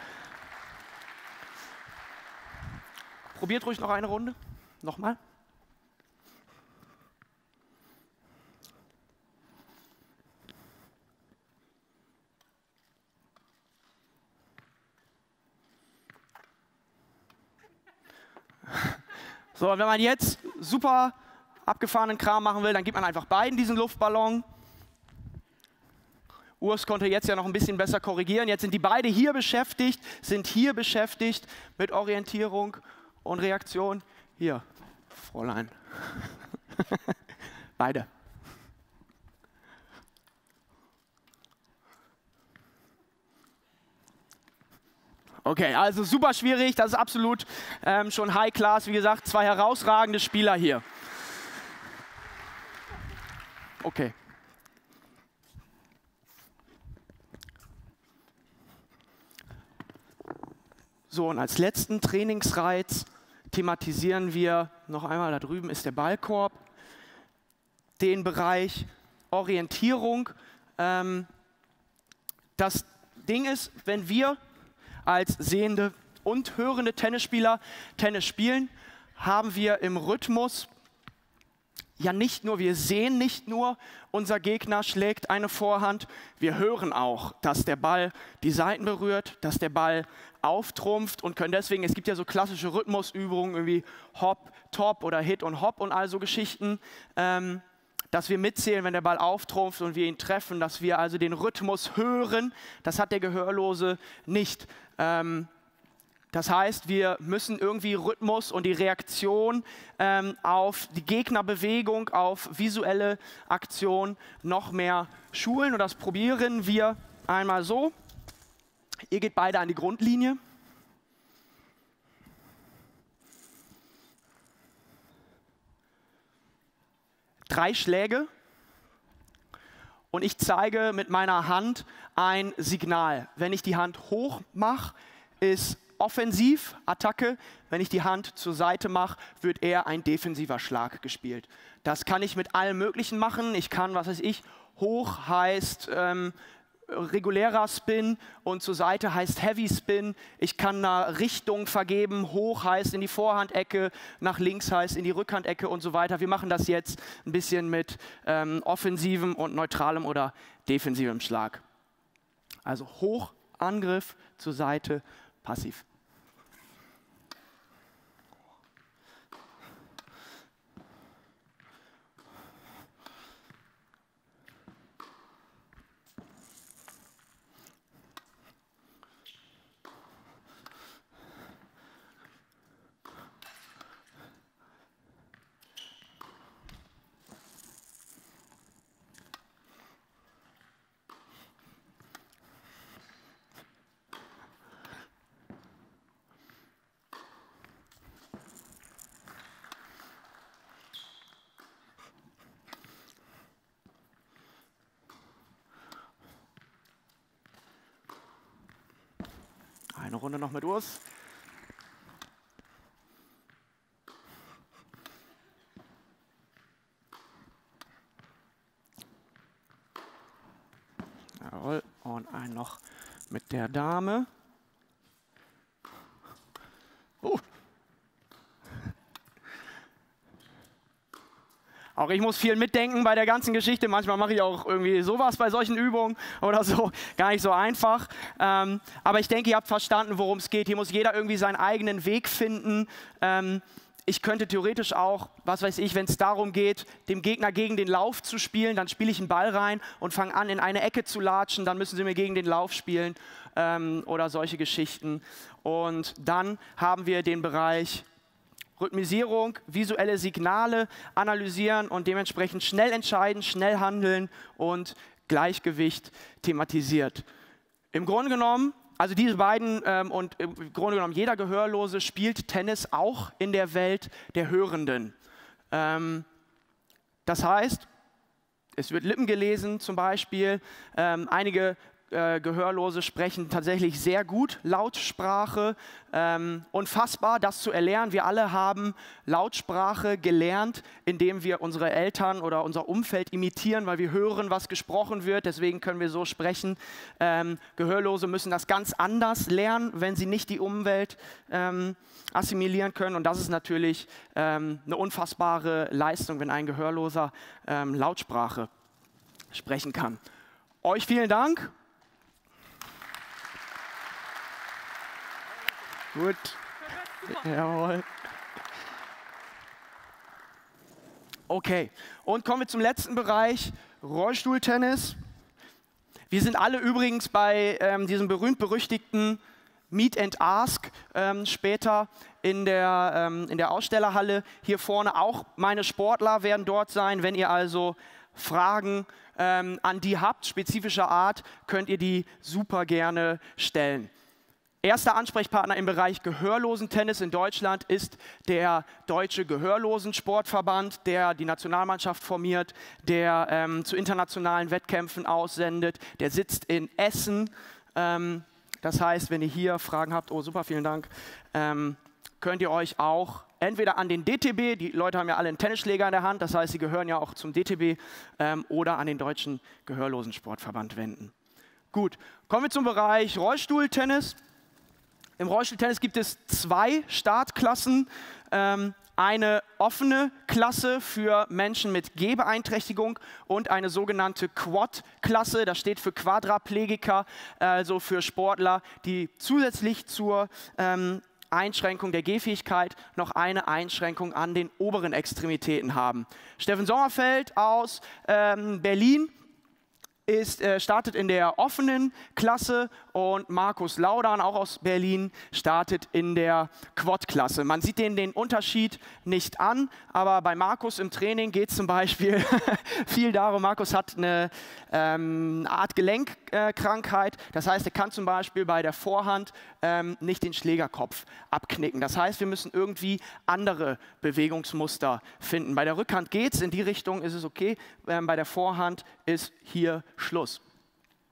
Probiert ruhig noch eine Runde. Nochmal. So, und wenn man jetzt super abgefahrenen Kram machen will, dann gibt man einfach beiden diesen Luftballon. Urs konnte jetzt ja noch ein bisschen besser korrigieren. Jetzt sind die beide hier beschäftigt, sind hier beschäftigt mit Orientierung und Reaktion. Hier, Fräulein. Beide. Okay, also super schwierig, das ist absolut ähm, schon High Class. Wie gesagt, zwei herausragende Spieler hier. Okay. So, und als letzten Trainingsreiz thematisieren wir, noch einmal da drüben ist der Ballkorb, den Bereich Orientierung. Ähm, das Ding ist, wenn wir als sehende und hörende Tennisspieler Tennis spielen, haben wir im Rhythmus ja nicht nur, wir sehen nicht nur, unser Gegner schlägt eine Vorhand, wir hören auch, dass der Ball die Seiten berührt, dass der Ball auftrumpft und können deswegen, es gibt ja so klassische Rhythmusübungen, irgendwie Hop, Top oder Hit und Hop und all so Geschichten, ähm, dass wir mitzählen, wenn der Ball auftrumpft und wir ihn treffen, dass wir also den Rhythmus hören. Das hat der Gehörlose nicht. Ähm, das heißt, wir müssen irgendwie Rhythmus und die Reaktion ähm, auf die Gegnerbewegung, auf visuelle Aktion noch mehr schulen. Und das probieren wir einmal so. Ihr geht beide an die Grundlinie. Drei Schläge und ich zeige mit meiner Hand ein Signal. Wenn ich die Hand hoch mache, ist offensiv, Attacke. Wenn ich die Hand zur Seite mache, wird eher ein defensiver Schlag gespielt. Das kann ich mit allem Möglichen machen. Ich kann, was weiß ich, hoch heißt ähm, regulärer Spin und zur Seite heißt Heavy Spin. Ich kann eine Richtung vergeben, hoch heißt in die Vorhandecke, nach links heißt in die Rückhandecke und so weiter. Wir machen das jetzt ein bisschen mit ähm, offensivem und neutralem oder defensivem Schlag. Also hoch, Angriff, zur Seite, passiv. Eine Runde noch mit Urs. Jawohl. Und ein noch mit der Dame. Uh. Auch ich muss viel mitdenken bei der ganzen Geschichte. Manchmal mache ich auch irgendwie sowas bei solchen Übungen oder so. Gar nicht so einfach. Ähm, aber ich denke, ihr habt verstanden, worum es geht. Hier muss jeder irgendwie seinen eigenen Weg finden. Ähm, ich könnte theoretisch auch, was weiß ich, wenn es darum geht, dem Gegner gegen den Lauf zu spielen, dann spiele ich einen Ball rein und fange an, in eine Ecke zu latschen. Dann müssen sie mir gegen den Lauf spielen ähm, oder solche Geschichten. Und dann haben wir den Bereich Rhythmisierung, visuelle Signale analysieren und dementsprechend schnell entscheiden, schnell handeln und Gleichgewicht thematisiert. Im Grunde genommen, also diese beiden ähm, und im Grunde genommen jeder Gehörlose spielt Tennis auch in der Welt der Hörenden. Ähm, das heißt, es wird Lippen gelesen zum Beispiel, ähm, einige Äh, Gehörlose sprechen tatsächlich sehr gut Lautsprache. Ähm, unfassbar, das zu erlernen. Wir alle haben Lautsprache gelernt, indem wir unsere Eltern oder unser Umfeld imitieren, weil wir hören, was gesprochen wird. Deswegen können wir so sprechen. Ähm, Gehörlose müssen das ganz anders lernen, wenn sie nicht die Umwelt ähm, assimilieren können. Und das ist natürlich ähm, eine unfassbare Leistung, wenn ein Gehörloser ähm, Lautsprache sprechen kann. Euch vielen Dank. Gut. Jawohl. Okay, und kommen wir zum letzten Bereich, Rollstuhltennis. Wir sind alle übrigens bei ähm, diesem berühmt-berüchtigten Meet and Ask ähm, später in der, ähm, in der Ausstellerhalle. Hier vorne auch meine Sportler werden dort sein. Wenn ihr also Fragen ähm, an die habt, spezifischer Art, könnt ihr die super gerne stellen. Erster Ansprechpartner im Bereich Gehörlosentennis in Deutschland ist der Deutsche Gehörlosensportverband, der die Nationalmannschaft formiert, der ähm, zu internationalen Wettkämpfen aussendet. Der sitzt in Essen. Ähm, das heißt, wenn ihr hier Fragen habt, oh super, vielen Dank, ähm, könnt ihr euch auch entweder an den D T B, die Leute haben ja alle einen Tennisschläger in der Hand, das heißt, sie gehören ja auch zum D T B, ähm, oder an den Deutschen Gehörlosensportverband wenden. Gut, kommen wir zum Bereich Rollstuhltennis. Im Rollstuhltennis gibt es zwei Startklassen. Ähm, eine offene Klasse für Menschen mit Gehbeeinträchtigung und eine sogenannte Quad-Klasse. Das steht für Quadriplegiker, also für Sportler, die zusätzlich zur ähm, Einschränkung der Gehfähigkeit noch eine Einschränkung an den oberen Extremitäten haben. Steffen Sommerfeld aus ähm, Berlin Ist, äh, startet in der offenen Klasse und Markus Laudan, auch aus Berlin, startet in der Quad-Klasse. Man sieht denen den Unterschied nicht an, aber bei Markus im Training geht es zum Beispiel viel darum, Markus hat eine ähm, Art Gelenkkrankheit, äh, das heißt, er kann zum Beispiel bei der Vorhand ähm, nicht den Schlägerkopf abknicken. Das heißt, wir müssen irgendwie andere Bewegungsmuster finden. Bei der Rückhand geht es, in die Richtung ist es okay, ähm, bei der Vorhand ist hier Schluss.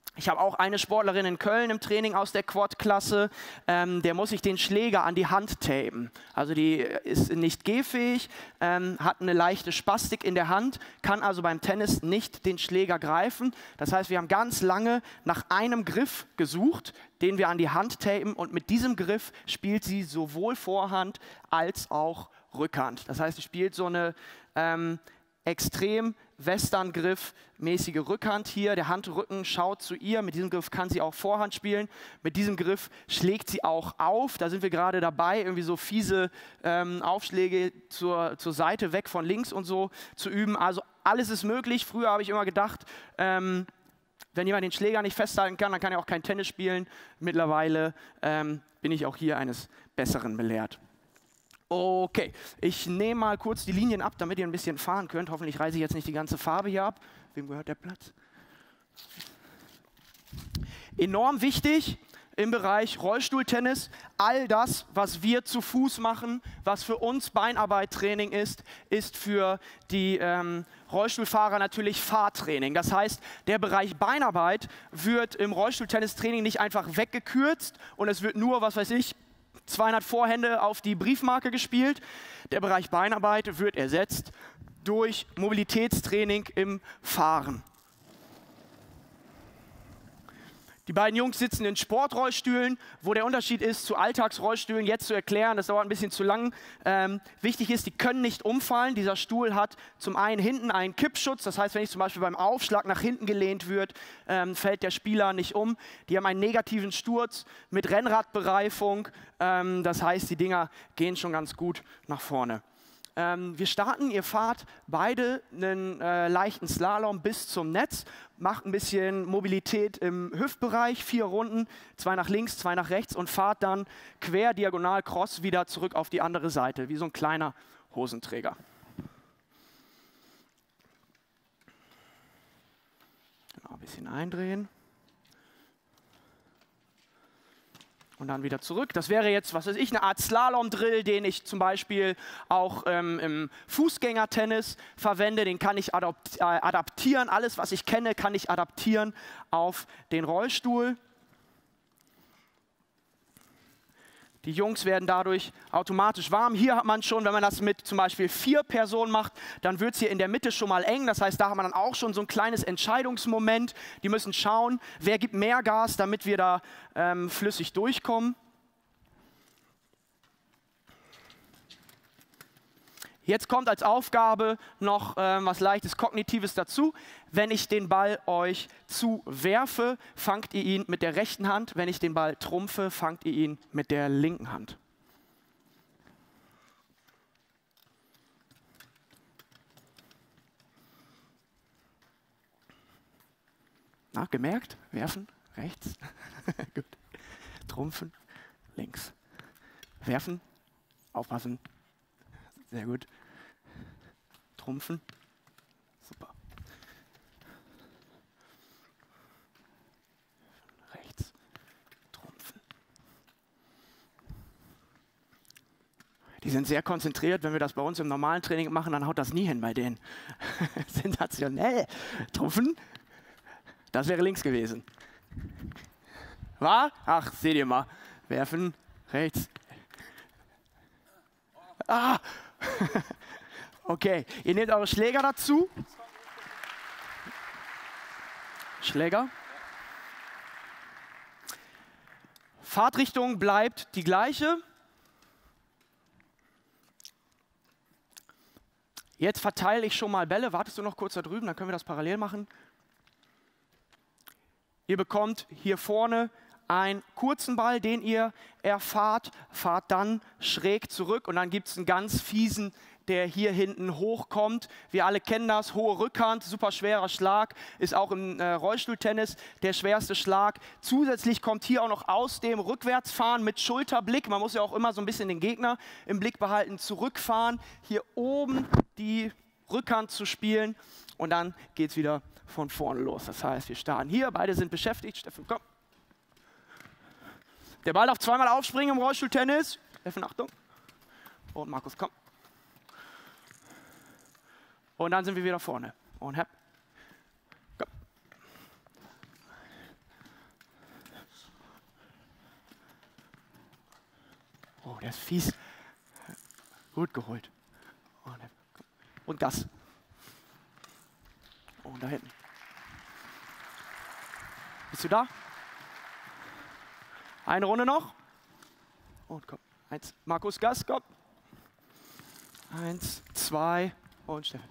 Ich habe auch eine Sportlerin in Köln im Training aus der Quad-Klasse, ähm, der muss sich den Schläger an die Hand tapen. Also die ist nicht gehfähig, ähm, hat eine leichte Spastik in der Hand, kann also beim Tennis nicht den Schläger greifen. Das heißt, wir haben ganz lange nach einem Griff gesucht, den wir an die Hand tapen, und mit diesem Griff spielt sie sowohl Vorhand als auch Rückhand. Das heißt, sie spielt so eine ähm, extrem Western-Griff-mäßige Rückhand hier. Der Handrücken schaut zu ihr. Mit diesem Griff kann sie auch Vorhand spielen. Mit diesem Griff schlägt sie auch auf. Da sind wir gerade dabei, irgendwie so fiese ähm, Aufschläge zur, zur Seite, weg von links und so zu üben. Also alles ist möglich. Früher habe ich immer gedacht, ähm, wenn jemand den Schläger nicht festhalten kann, dann kann er auch kein Tennis spielen. Mittlerweile ähm, bin ich auch hier eines Besseren belehrt. Okay, ich nehme mal kurz die Linien ab, damit ihr ein bisschen fahren könnt. Hoffentlich reiße ich jetzt nicht die ganze Farbe hier ab. Wem gehört der Platz? Enorm wichtig im Bereich Rollstuhltennis, all das, was wir zu Fuß machen, was für uns Beinarbeit-Training ist, ist für die ähm, Rollstuhlfahrer natürlich Fahrtraining. Das heißt, der Bereich Beinarbeit wird im Rollstuhltennistraining nicht einfach weggekürzt und es wird nur, was weiß ich, zweihundert Vorhände auf die Briefmarke gespielt. Der Bereich Beinarbeit wird ersetzt durch Mobilitätstraining im Fahren. Die beiden Jungs sitzen in Sportrollstühlen, wo der Unterschied ist zu Alltagsrollstühlen jetzt zu erklären, das dauert ein bisschen zu lang. Ähm, wichtig ist, die können nicht umfallen. Dieser Stuhl hat zum einen hinten einen Kippschutz, das heißt, wenn ich zum Beispiel beim Aufschlag nach hinten gelehnt wird, ähm, fällt der Spieler nicht um. Die haben einen negativen Sturz mit Rennradbereifung, ähm, das heißt, die Dinger gehen schon ganz gut nach vorne. Ähm, wir starten, ihr fahrt beide einen äh, leichten Slalom bis zum Netz, macht ein bisschen Mobilität im Hüftbereich, vier Runden, zwei nach links, zwei nach rechts und fahrt dann quer diagonal Cross wieder zurück auf die andere Seite, wie so ein kleiner Hosenträger. Genau, ein bisschen eindrehen. Und dann wieder zurück. Das wäre jetzt, was weiß ich, eine Art Slalom-Drill, den ich zum Beispiel auch ähm, im Fußgängertennis verwende. Den kann ich adapt- äh, adaptieren. Alles, was ich kenne, kann ich adaptieren auf den Rollstuhl. Die Jungs werden dadurch automatisch warm. Hier hat man schon, wenn man das mit zum Beispiel vier Personen macht, dann wird es hier in der Mitte schon mal eng. Das heißt, da hat man dann auch schon so ein kleines Entscheidungsmoment. Die müssen schauen, wer gibt mehr Gas, damit wir da ähm, flüssig durchkommen. Jetzt kommt als Aufgabe noch ähm, was Leichtes Kognitives dazu. Wenn ich den Ball euch zuwerfe, fangt ihr ihn mit der rechten Hand. Wenn ich den Ball trumpfe, fangt ihr ihn mit der linken Hand. Na, gemerkt? Werfen, rechts. Gut. Trumpfen, links. Werfen, aufpassen. Sehr gut. Trumpfen. Super. Rechts. Trumpfen. Die sind sehr konzentriert. Wenn wir das bei uns im normalen Training machen, dann haut das nie hin bei denen. Sensationell. Trumpfen. Das wäre links gewesen. War? Ach, seht ihr mal. Werfen. Rechts. Ah! Okay, ihr nehmt eure Schläger dazu. Schläger. Fahrtrichtung bleibt die gleiche. Jetzt verteile ich schon mal Bälle. Wartest du noch kurz da drüben, dann können wir das parallel machen. Ihr bekommt hier vorne einen kurzen Ball, den ihr erfahrt, fahrt dann schräg zurück und dann gibt es einen ganz fiesen, der hier hinten hochkommt. Wir alle kennen das, hohe Rückhand, super schwerer Schlag, ist auch im äh, Rollstuhltennis der schwerste Schlag. Zusätzlich kommt hier auch noch aus dem Rückwärtsfahren mit Schulterblick, man muss ja auch immer so ein bisschen den Gegner im Blick behalten, zurückfahren, hier oben die Rückhand zu spielen und dann geht es wieder von vorne los. Das heißt, wir starten hier, beide sind beschäftigt. Steffen, komm. Der Ball darf zweimal aufspringen im Rollstuhltennis. Steffen, Achtung. Und Markus, komm. Und dann sind wir wieder vorne. Und hepp. Komm. Oh, der ist fies. Gut geholt. Und das. Und da hinten. Bist du da? Eine Runde noch. Und komm. Eins. Markus Gass, komm. Eins, zwei und Steffen.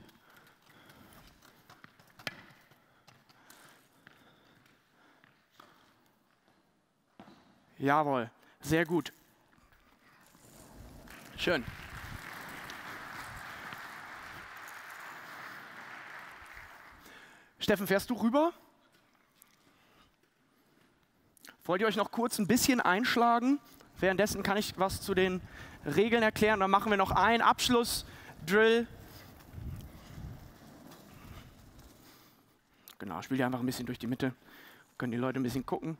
Jawohl. Sehr gut. Schön. Steffen, fährst du rüber? Wollt ihr euch noch kurz ein bisschen einschlagen? Währenddessen kann ich was zu den Regeln erklären. Dann machen wir noch einen Abschlussdrill. Genau, spielt ihr einfach ein bisschen durch die Mitte. Können die Leute ein bisschen gucken.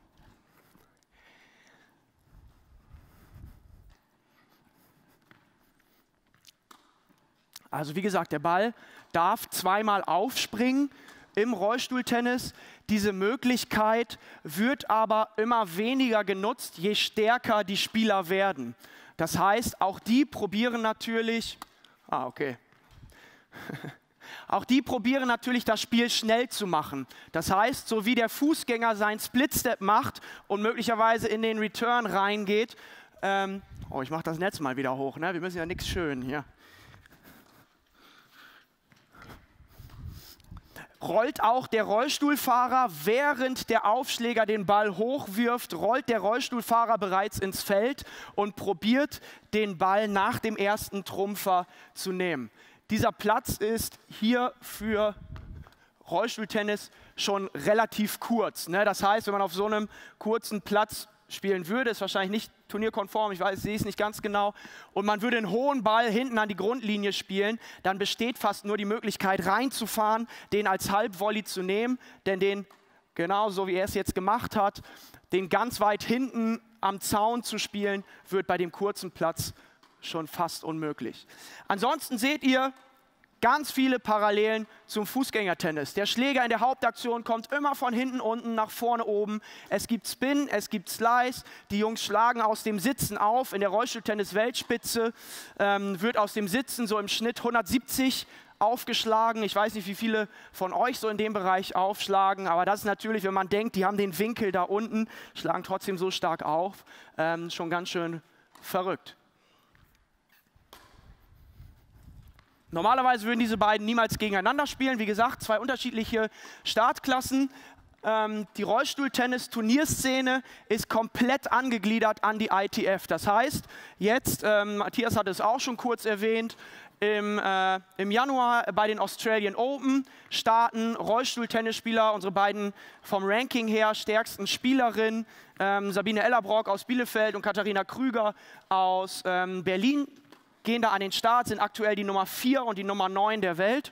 Also wie gesagt, der Ball darf zweimal aufspringen im Rollstuhltennis. Diese Möglichkeit wird aber immer weniger genutzt, je stärker die Spieler werden. Das heißt, auch die probieren natürlich, ah okay, auch die probieren natürlich das Spiel schnell zu machen. Das heißt, so wie der Fußgänger seinen Split-Step macht und möglicherweise in den Return reingeht, ähm, oh ich mache das Netz mal wieder hoch, ne? Wir müssen ja nichts schön hier. Rollt auch der Rollstuhlfahrer, während der Aufschläger den Ball hochwirft, rollt der Rollstuhlfahrer bereits ins Feld und probiert, den Ball nach dem ersten Trumpfer zu nehmen. Dieser Platz ist hier für Rollstuhltennis schon relativ kurz, ne? Das heißt, wenn man auf so einem kurzen Platz spielen würde, ist wahrscheinlich nicht turnierkonform, ich weiß, ich sehe es nicht ganz genau, und man würde einen hohen Ball hinten an die Grundlinie spielen, dann besteht fast nur die Möglichkeit reinzufahren, den als Halbvolley zu nehmen, denn den, genau so wie er es jetzt gemacht hat, den ganz weit hinten am Zaun zu spielen, wird bei dem kurzen Platz schon fast unmöglich. Ansonsten seht ihr ganz viele Parallelen zum Fußgängertennis. Der Schläger in der Hauptaktion kommt immer von hinten unten nach vorne oben. Es gibt Spin, es gibt Slice. Die Jungs schlagen aus dem Sitzen auf. In der Rollstuhltennis-Weltspitze ähm, wird aus dem Sitzen so im Schnitt hundertsiebzig aufgeschlagen. Ich weiß nicht, wie viele von euch so in dem Bereich aufschlagen, aber das ist natürlich, wenn man denkt, die haben den Winkel da unten, schlagen trotzdem so stark auf, ähm, schon ganz schön verrückt. Normalerweise würden diese beiden niemals gegeneinander spielen. Wie gesagt, zwei unterschiedliche Startklassen. Ähm, die Rollstuhltennis-Turnierszene ist komplett angegliedert an die I T F. Das heißt, jetzt, ähm, Matthias hat es auch schon kurz erwähnt, im, äh, im Januar bei den Australian Open starten Rollstuhltennisspieler, unsere beiden vom Ranking her stärksten Spielerinnen, ähm, Sabine Ellerbrock aus Bielefeld und Katharina Krüger aus ähm, Berlin, gehen da an den Start, sind aktuell die Nummer vier und die Nummer neun der Welt.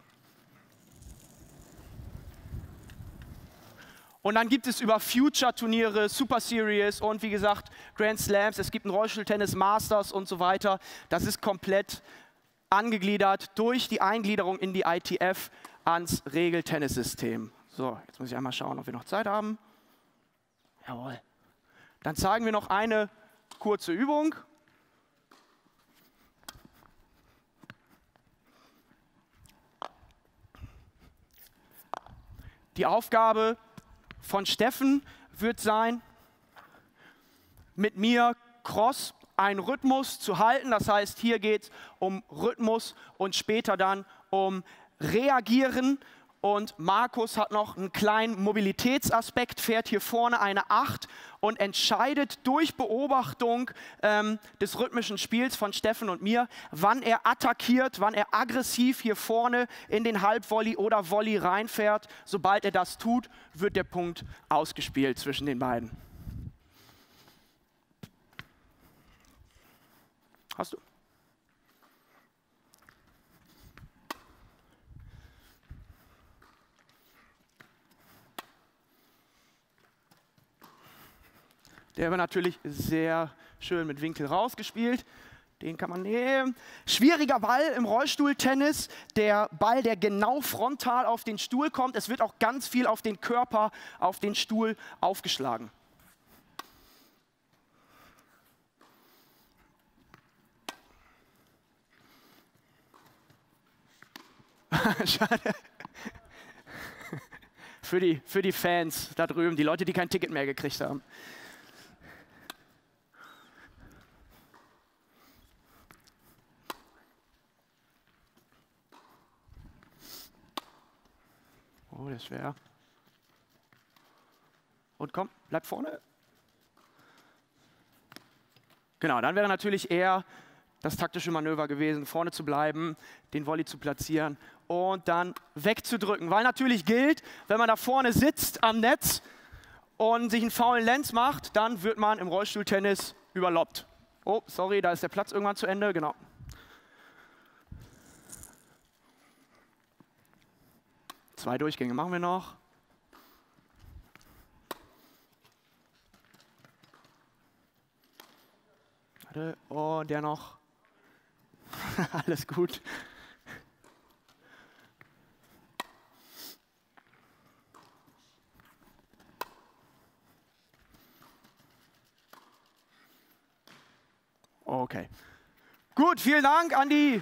Und dann gibt es über Future-Turniere, Super Series und wie gesagt Grand Slams, es gibt ein Rollstuhltennis Masters und so weiter. Das ist komplett angegliedert durch die Eingliederung in die I T F ans Regeltennissystem. So, jetzt muss ich einmal schauen, ob wir noch Zeit haben. Jawohl. Dann zeigen wir noch eine kurze Übung. Die Aufgabe von Steffen wird sein, mit mir Cross einen Rhythmus zu halten. Das heißt, hier geht es um Rhythmus und später dann um Reagieren. Und Markus hat noch einen kleinen Mobilitätsaspekt, fährt hier vorne eine acht und entscheidet durch Beobachtung ähm, des rhythmischen Spiels von Steffen und mir, wann er attackiert, wann er aggressiv hier vorne in den Halbvolley oder Volley reinfährt. Sobald er das tut, wird der Punkt ausgespielt zwischen den beiden. Hast du? Der war natürlich sehr schön mit Winkel rausgespielt. Den kann man nehmen. Schwieriger Ball im Rollstuhltennis. Der Ball, der genau frontal auf den Stuhl kommt. Es wird auch ganz viel auf den Körper, auf den Stuhl aufgeschlagen. Schade. Für die, für die Fans da drüben, die Leute, die kein Ticket mehr gekriegt haben. Oh, das ist schwer. Und komm, bleib vorne. Genau, dann wäre natürlich eher das taktische Manöver gewesen, vorne zu bleiben, den Volley zu platzieren und dann wegzudrücken. Weil natürlich gilt, wenn man da vorne sitzt am Netz und sich einen faulen Lenz macht, dann wird man im Rollstuhltennis überloppt. Oh, sorry, da ist der Platz irgendwann zu Ende, genau. Zwei Durchgänge machen wir noch. Warte, oh, der noch. Alles gut. Okay. Gut, vielen Dank an die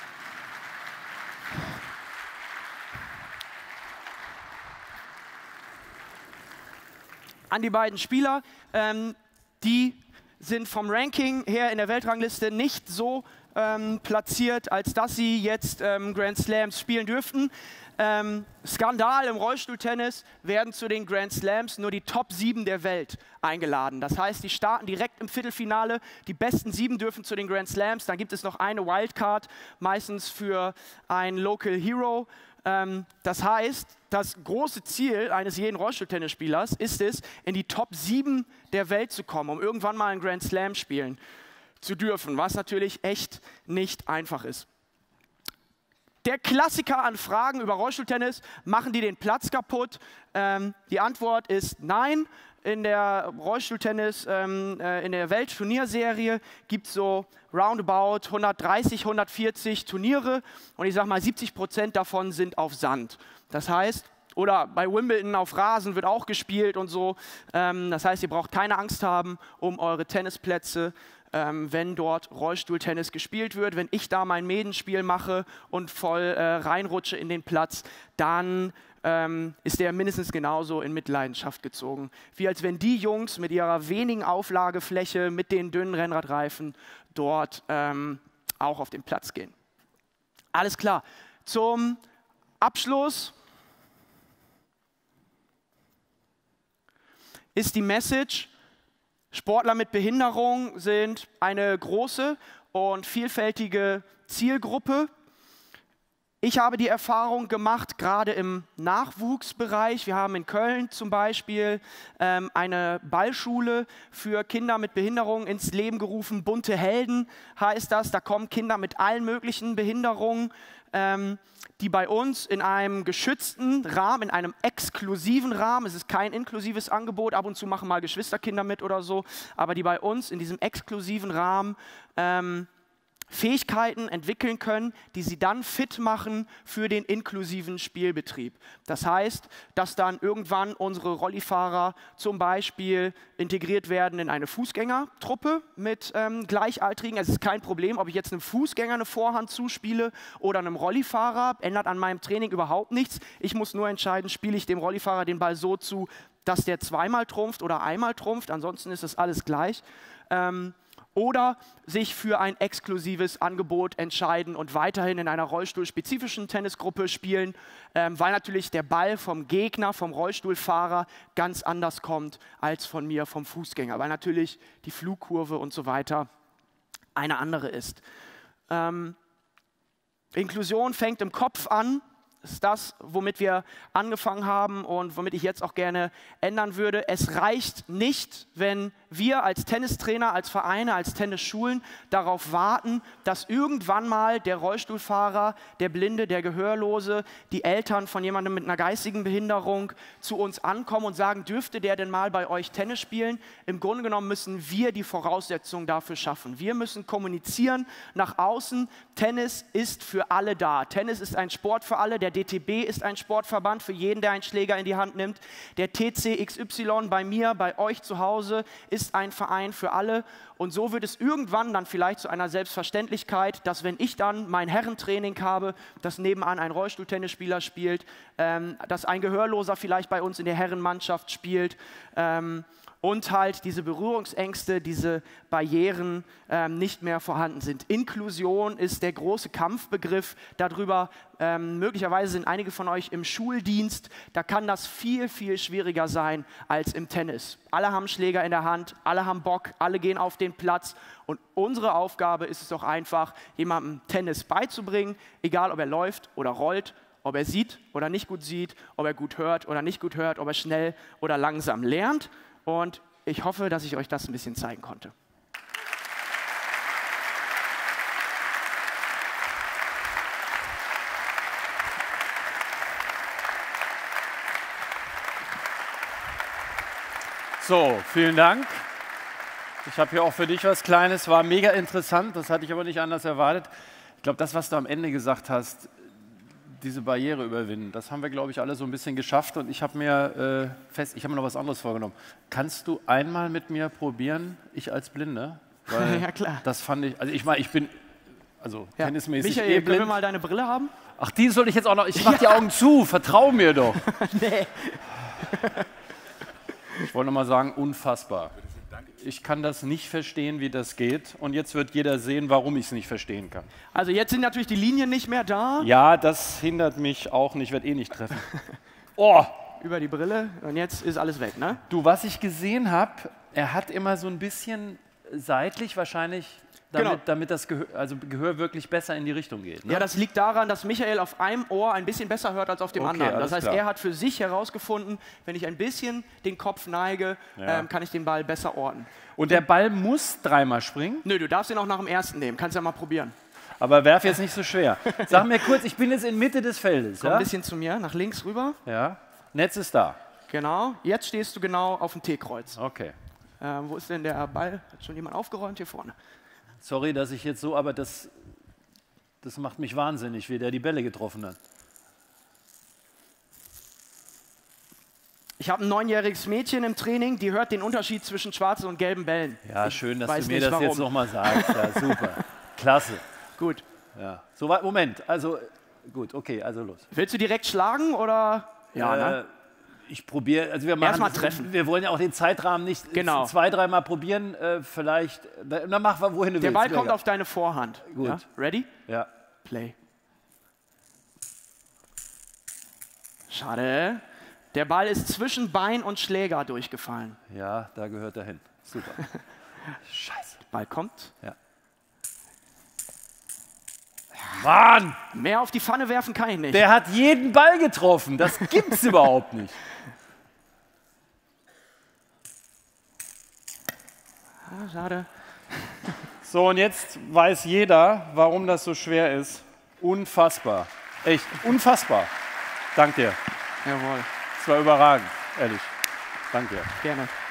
an die beiden Spieler. Ähm, die sind vom Ranking her in der Weltrangliste nicht so ähm, platziert, als dass sie jetzt ähm, Grand Slams spielen dürften. Ähm, Skandal im Rollstuhltennis, werden zu den Grand Slams nur die Top sieben der Welt eingeladen. Das heißt, die starten direkt im Viertelfinale. Die besten sieben dürfen zu den Grand Slams. Dann gibt es noch eine Wildcard, meistens für ein Local Hero. Ähm, das heißt, das große Ziel eines jeden Rollstuhltennisspielers ist es, in die Top sieben der Welt zu kommen, um irgendwann mal einen Grand Slam spielen zu dürfen, was natürlich echt nicht einfach ist. Der Klassiker an Fragen über Rollstuhltennis: Machen die den Platz kaputt? Ähm, die Antwort ist nein. In der Rollstuhltennis, ähm, äh, in der Weltturnierserie gibt es so roundabout hundertdreißig, hundertvierzig Turniere und ich sage mal, siebzig Prozent davon sind auf Sand. Das heißt, oder bei Wimbledon auf Rasen wird auch gespielt und so. Ähm, das heißt, ihr braucht keine Angst haben um eure Tennisplätze, ähm, wenn dort Rollstuhltennis gespielt wird. Wenn ich da mein Medenspiel mache und voll äh, reinrutsche in den Platz, dann ähm, ist der mindestens genauso in Mitleidenschaft gezogen, wie als wenn die Jungs mit ihrer wenigen Auflagefläche, mit den dünnen Rennradreifen dort ähm, auch auf den Platz gehen. Alles klar. Zum Abschluss ist die Message: Sportler mit Behinderung sind eine große und vielfältige Zielgruppe. Ich habe die Erfahrung gemacht, gerade im Nachwuchsbereich, wir haben in Köln zum Beispiel ähm, eine Ballschule für Kinder mit Behinderung ins Leben gerufen. Bunte Helden heißt das. Da kommen Kinder mit allen möglichen Behinderungen, ähm, die bei uns in einem geschützten Rahmen, in einem exklusiven Rahmen, es ist kein inklusives Angebot, ab und zu machen mal Geschwisterkinder mit oder so, aber die bei uns in diesem exklusiven Rahmen ähm, Fähigkeiten entwickeln können, die sie dann fit machen für den inklusiven Spielbetrieb. Das heißt, dass dann irgendwann unsere Rollifahrer zum Beispiel integriert werden in eine Fußgängertruppe mit ähm, Gleichaltrigen. Es ist kein Problem, ob ich jetzt einem Fußgänger eine Vorhand zuspiele oder einem Rollifahrer, ändert an meinem Training überhaupt nichts. Ich muss nur entscheiden, spiele ich dem Rollifahrer den Ball so zu, dass der zweimal trumpft oder einmal trumpft, ansonsten ist das alles gleich. Ähm, Oder sich für ein exklusives Angebot entscheiden und weiterhin in einer rollstuhlspezifischen Tennisgruppe spielen, ähm, weil natürlich der Ball vom Gegner, vom Rollstuhlfahrer ganz anders kommt als von mir, vom Fußgänger, weil natürlich die Flugkurve und so weiter eine andere ist. Ähm, Inklusion fängt im Kopf an. Das ist das, womit wir angefangen haben und womit ich jetzt auch gerne ändern würde. Es reicht nicht, wenn wir als Tennistrainer, als Vereine, als Tennisschulen darauf warten, dass irgendwann mal der Rollstuhlfahrer, der Blinde, der Gehörlose, die Eltern von jemandem mit einer geistigen Behinderung zu uns ankommen und sagen, dürfte der denn mal bei euch Tennis spielen? Im Grunde genommen müssen wir die Voraussetzungen dafür schaffen. Wir müssen kommunizieren nach außen. Tennis ist für alle da. Tennis ist ein Sport für alle, der D T B ist ein Sportverband für jeden, der einen Schläger in die Hand nimmt. Der T C X Y bei mir, bei euch zu Hause, ist ein Verein für alle. Und so wird es irgendwann dann vielleicht zu einer Selbstverständlichkeit, dass wenn ich dann mein Herrentraining habe, dass nebenan ein Rollstuhltennisspieler spielt, ähm, dass ein Gehörloser vielleicht bei uns in der Herrenmannschaft spielt, ähm, und halt diese Berührungsängste, diese Barrieren ähm, nicht mehr vorhanden sind. Inklusion ist der große Kampfbegriff darüber. Ähm, möglicherweise sind einige von euch im Schuldienst. Da kann das viel, viel schwieriger sein als im Tennis. Alle haben Schläger in der Hand, alle haben Bock, alle gehen auf den Platz. Und unsere Aufgabe ist es doch einfach, jemandem Tennis beizubringen, egal ob er läuft oder rollt, ob er sieht oder nicht gut sieht, ob er gut hört oder nicht gut hört, ob er schnell oder langsam lernt. Und ich hoffe, dass ich euch das ein bisschen zeigen konnte. So, vielen Dank. Ich habe hier auch für dich was Kleines, war mega interessant, das hatte ich aber nicht anders erwartet. Ich glaube, das, was du am Ende gesagt hast, diese Barriere überwinden, das haben wir, glaube ich, alle so ein bisschen geschafft. Und ich habe mir äh, fest, ich habe mir noch was anderes vorgenommen. Kannst du einmal mit mir probieren, ich als Blinde? Weil ja, klar. Das fand ich, also ich meine, ich bin, also ja. tennismäßig Michael, eh können blind. wir mal deine Brille haben? Ach, die soll ich jetzt auch noch, ich mach die Augen zu, vertrau mir doch. Nee. Ich wollte noch mal sagen, unfassbar. Ich kann das nicht verstehen, wie das geht. Und jetzt wird jeder sehen, warum ich es nicht verstehen kann. Also jetzt sind natürlich die Linien nicht mehr da. Ja, das hindert mich auch nicht. Ich werde eh nicht treffen. Oh! Über die Brille und jetzt ist alles weg, ne? Du, was ich gesehen habe, er hat immer so ein bisschen seitlich wahrscheinlich, damit, genau. damit das Gehör, also Gehör wirklich besser in die Richtung geht. Ne? Ja, das liegt daran, dass Michael auf einem Ohr ein bisschen besser hört als auf dem Okay, anderen. Das alles heißt, klar. er hat für sich herausgefunden, wenn ich ein bisschen den Kopf neige, Ja. ähm, kann ich den Ball besser orten. Und der Ball muss dreimal springen, Nö, du darfst ihn auch nach dem ersten nehmen. Kannst ja mal probieren. aber werf jetzt nicht so schwer. Sag mir kurz, ich bin jetzt in Mitte des Feldes. Komm Ja? ein bisschen zu mir, nach links rüber. Ja. Netz ist da. Genau. Jetzt stehst du genau auf dem T-Kreuz. Okay. Ähm, wo ist denn der Ball? Hat schon jemand aufgeräumt? Hier vorne. Sorry, dass ich jetzt so, aber das, das macht mich wahnsinnig, wie der die Bälle getroffen hat. Ich habe ein neunjähriges Mädchen im Training, die hört den Unterschied zwischen schwarzen und gelben Bällen. Ja, Ich schön, dass weiß du mir nicht, das jetzt warum. nochmal sagst. Ja, super. Klasse. Gut. Ja. So, wa- Moment, also gut, okay, also los. Willst du direkt schlagen oder? Ja, ne? Äh, ich probiere, also wir machen, Erst mal treffen. Wir wollen ja auch den Zeitrahmen nicht Genau. zwei, dreimal probieren, äh, vielleicht, dann mach mal, wohin du Der willst. Ball Ist mir kommt egal. auf deine Vorhand. Gut. Ja? Ready? Ja. Play. Schade. Der Ball ist zwischen Bein und Schläger durchgefallen. Ja, da gehört er hin. Super. Scheiße. Ball kommt. Ja. Mann! Mehr auf die Pfanne werfen kann ich nicht. Der hat jeden Ball getroffen. Das gibt's überhaupt nicht. Ah, schade. So, und jetzt weiß jeder, warum das so schwer ist. Unfassbar. Echt, unfassbar. Dank dir. Jawohl. Es war überragend, ehrlich. Danke dir. Gerne.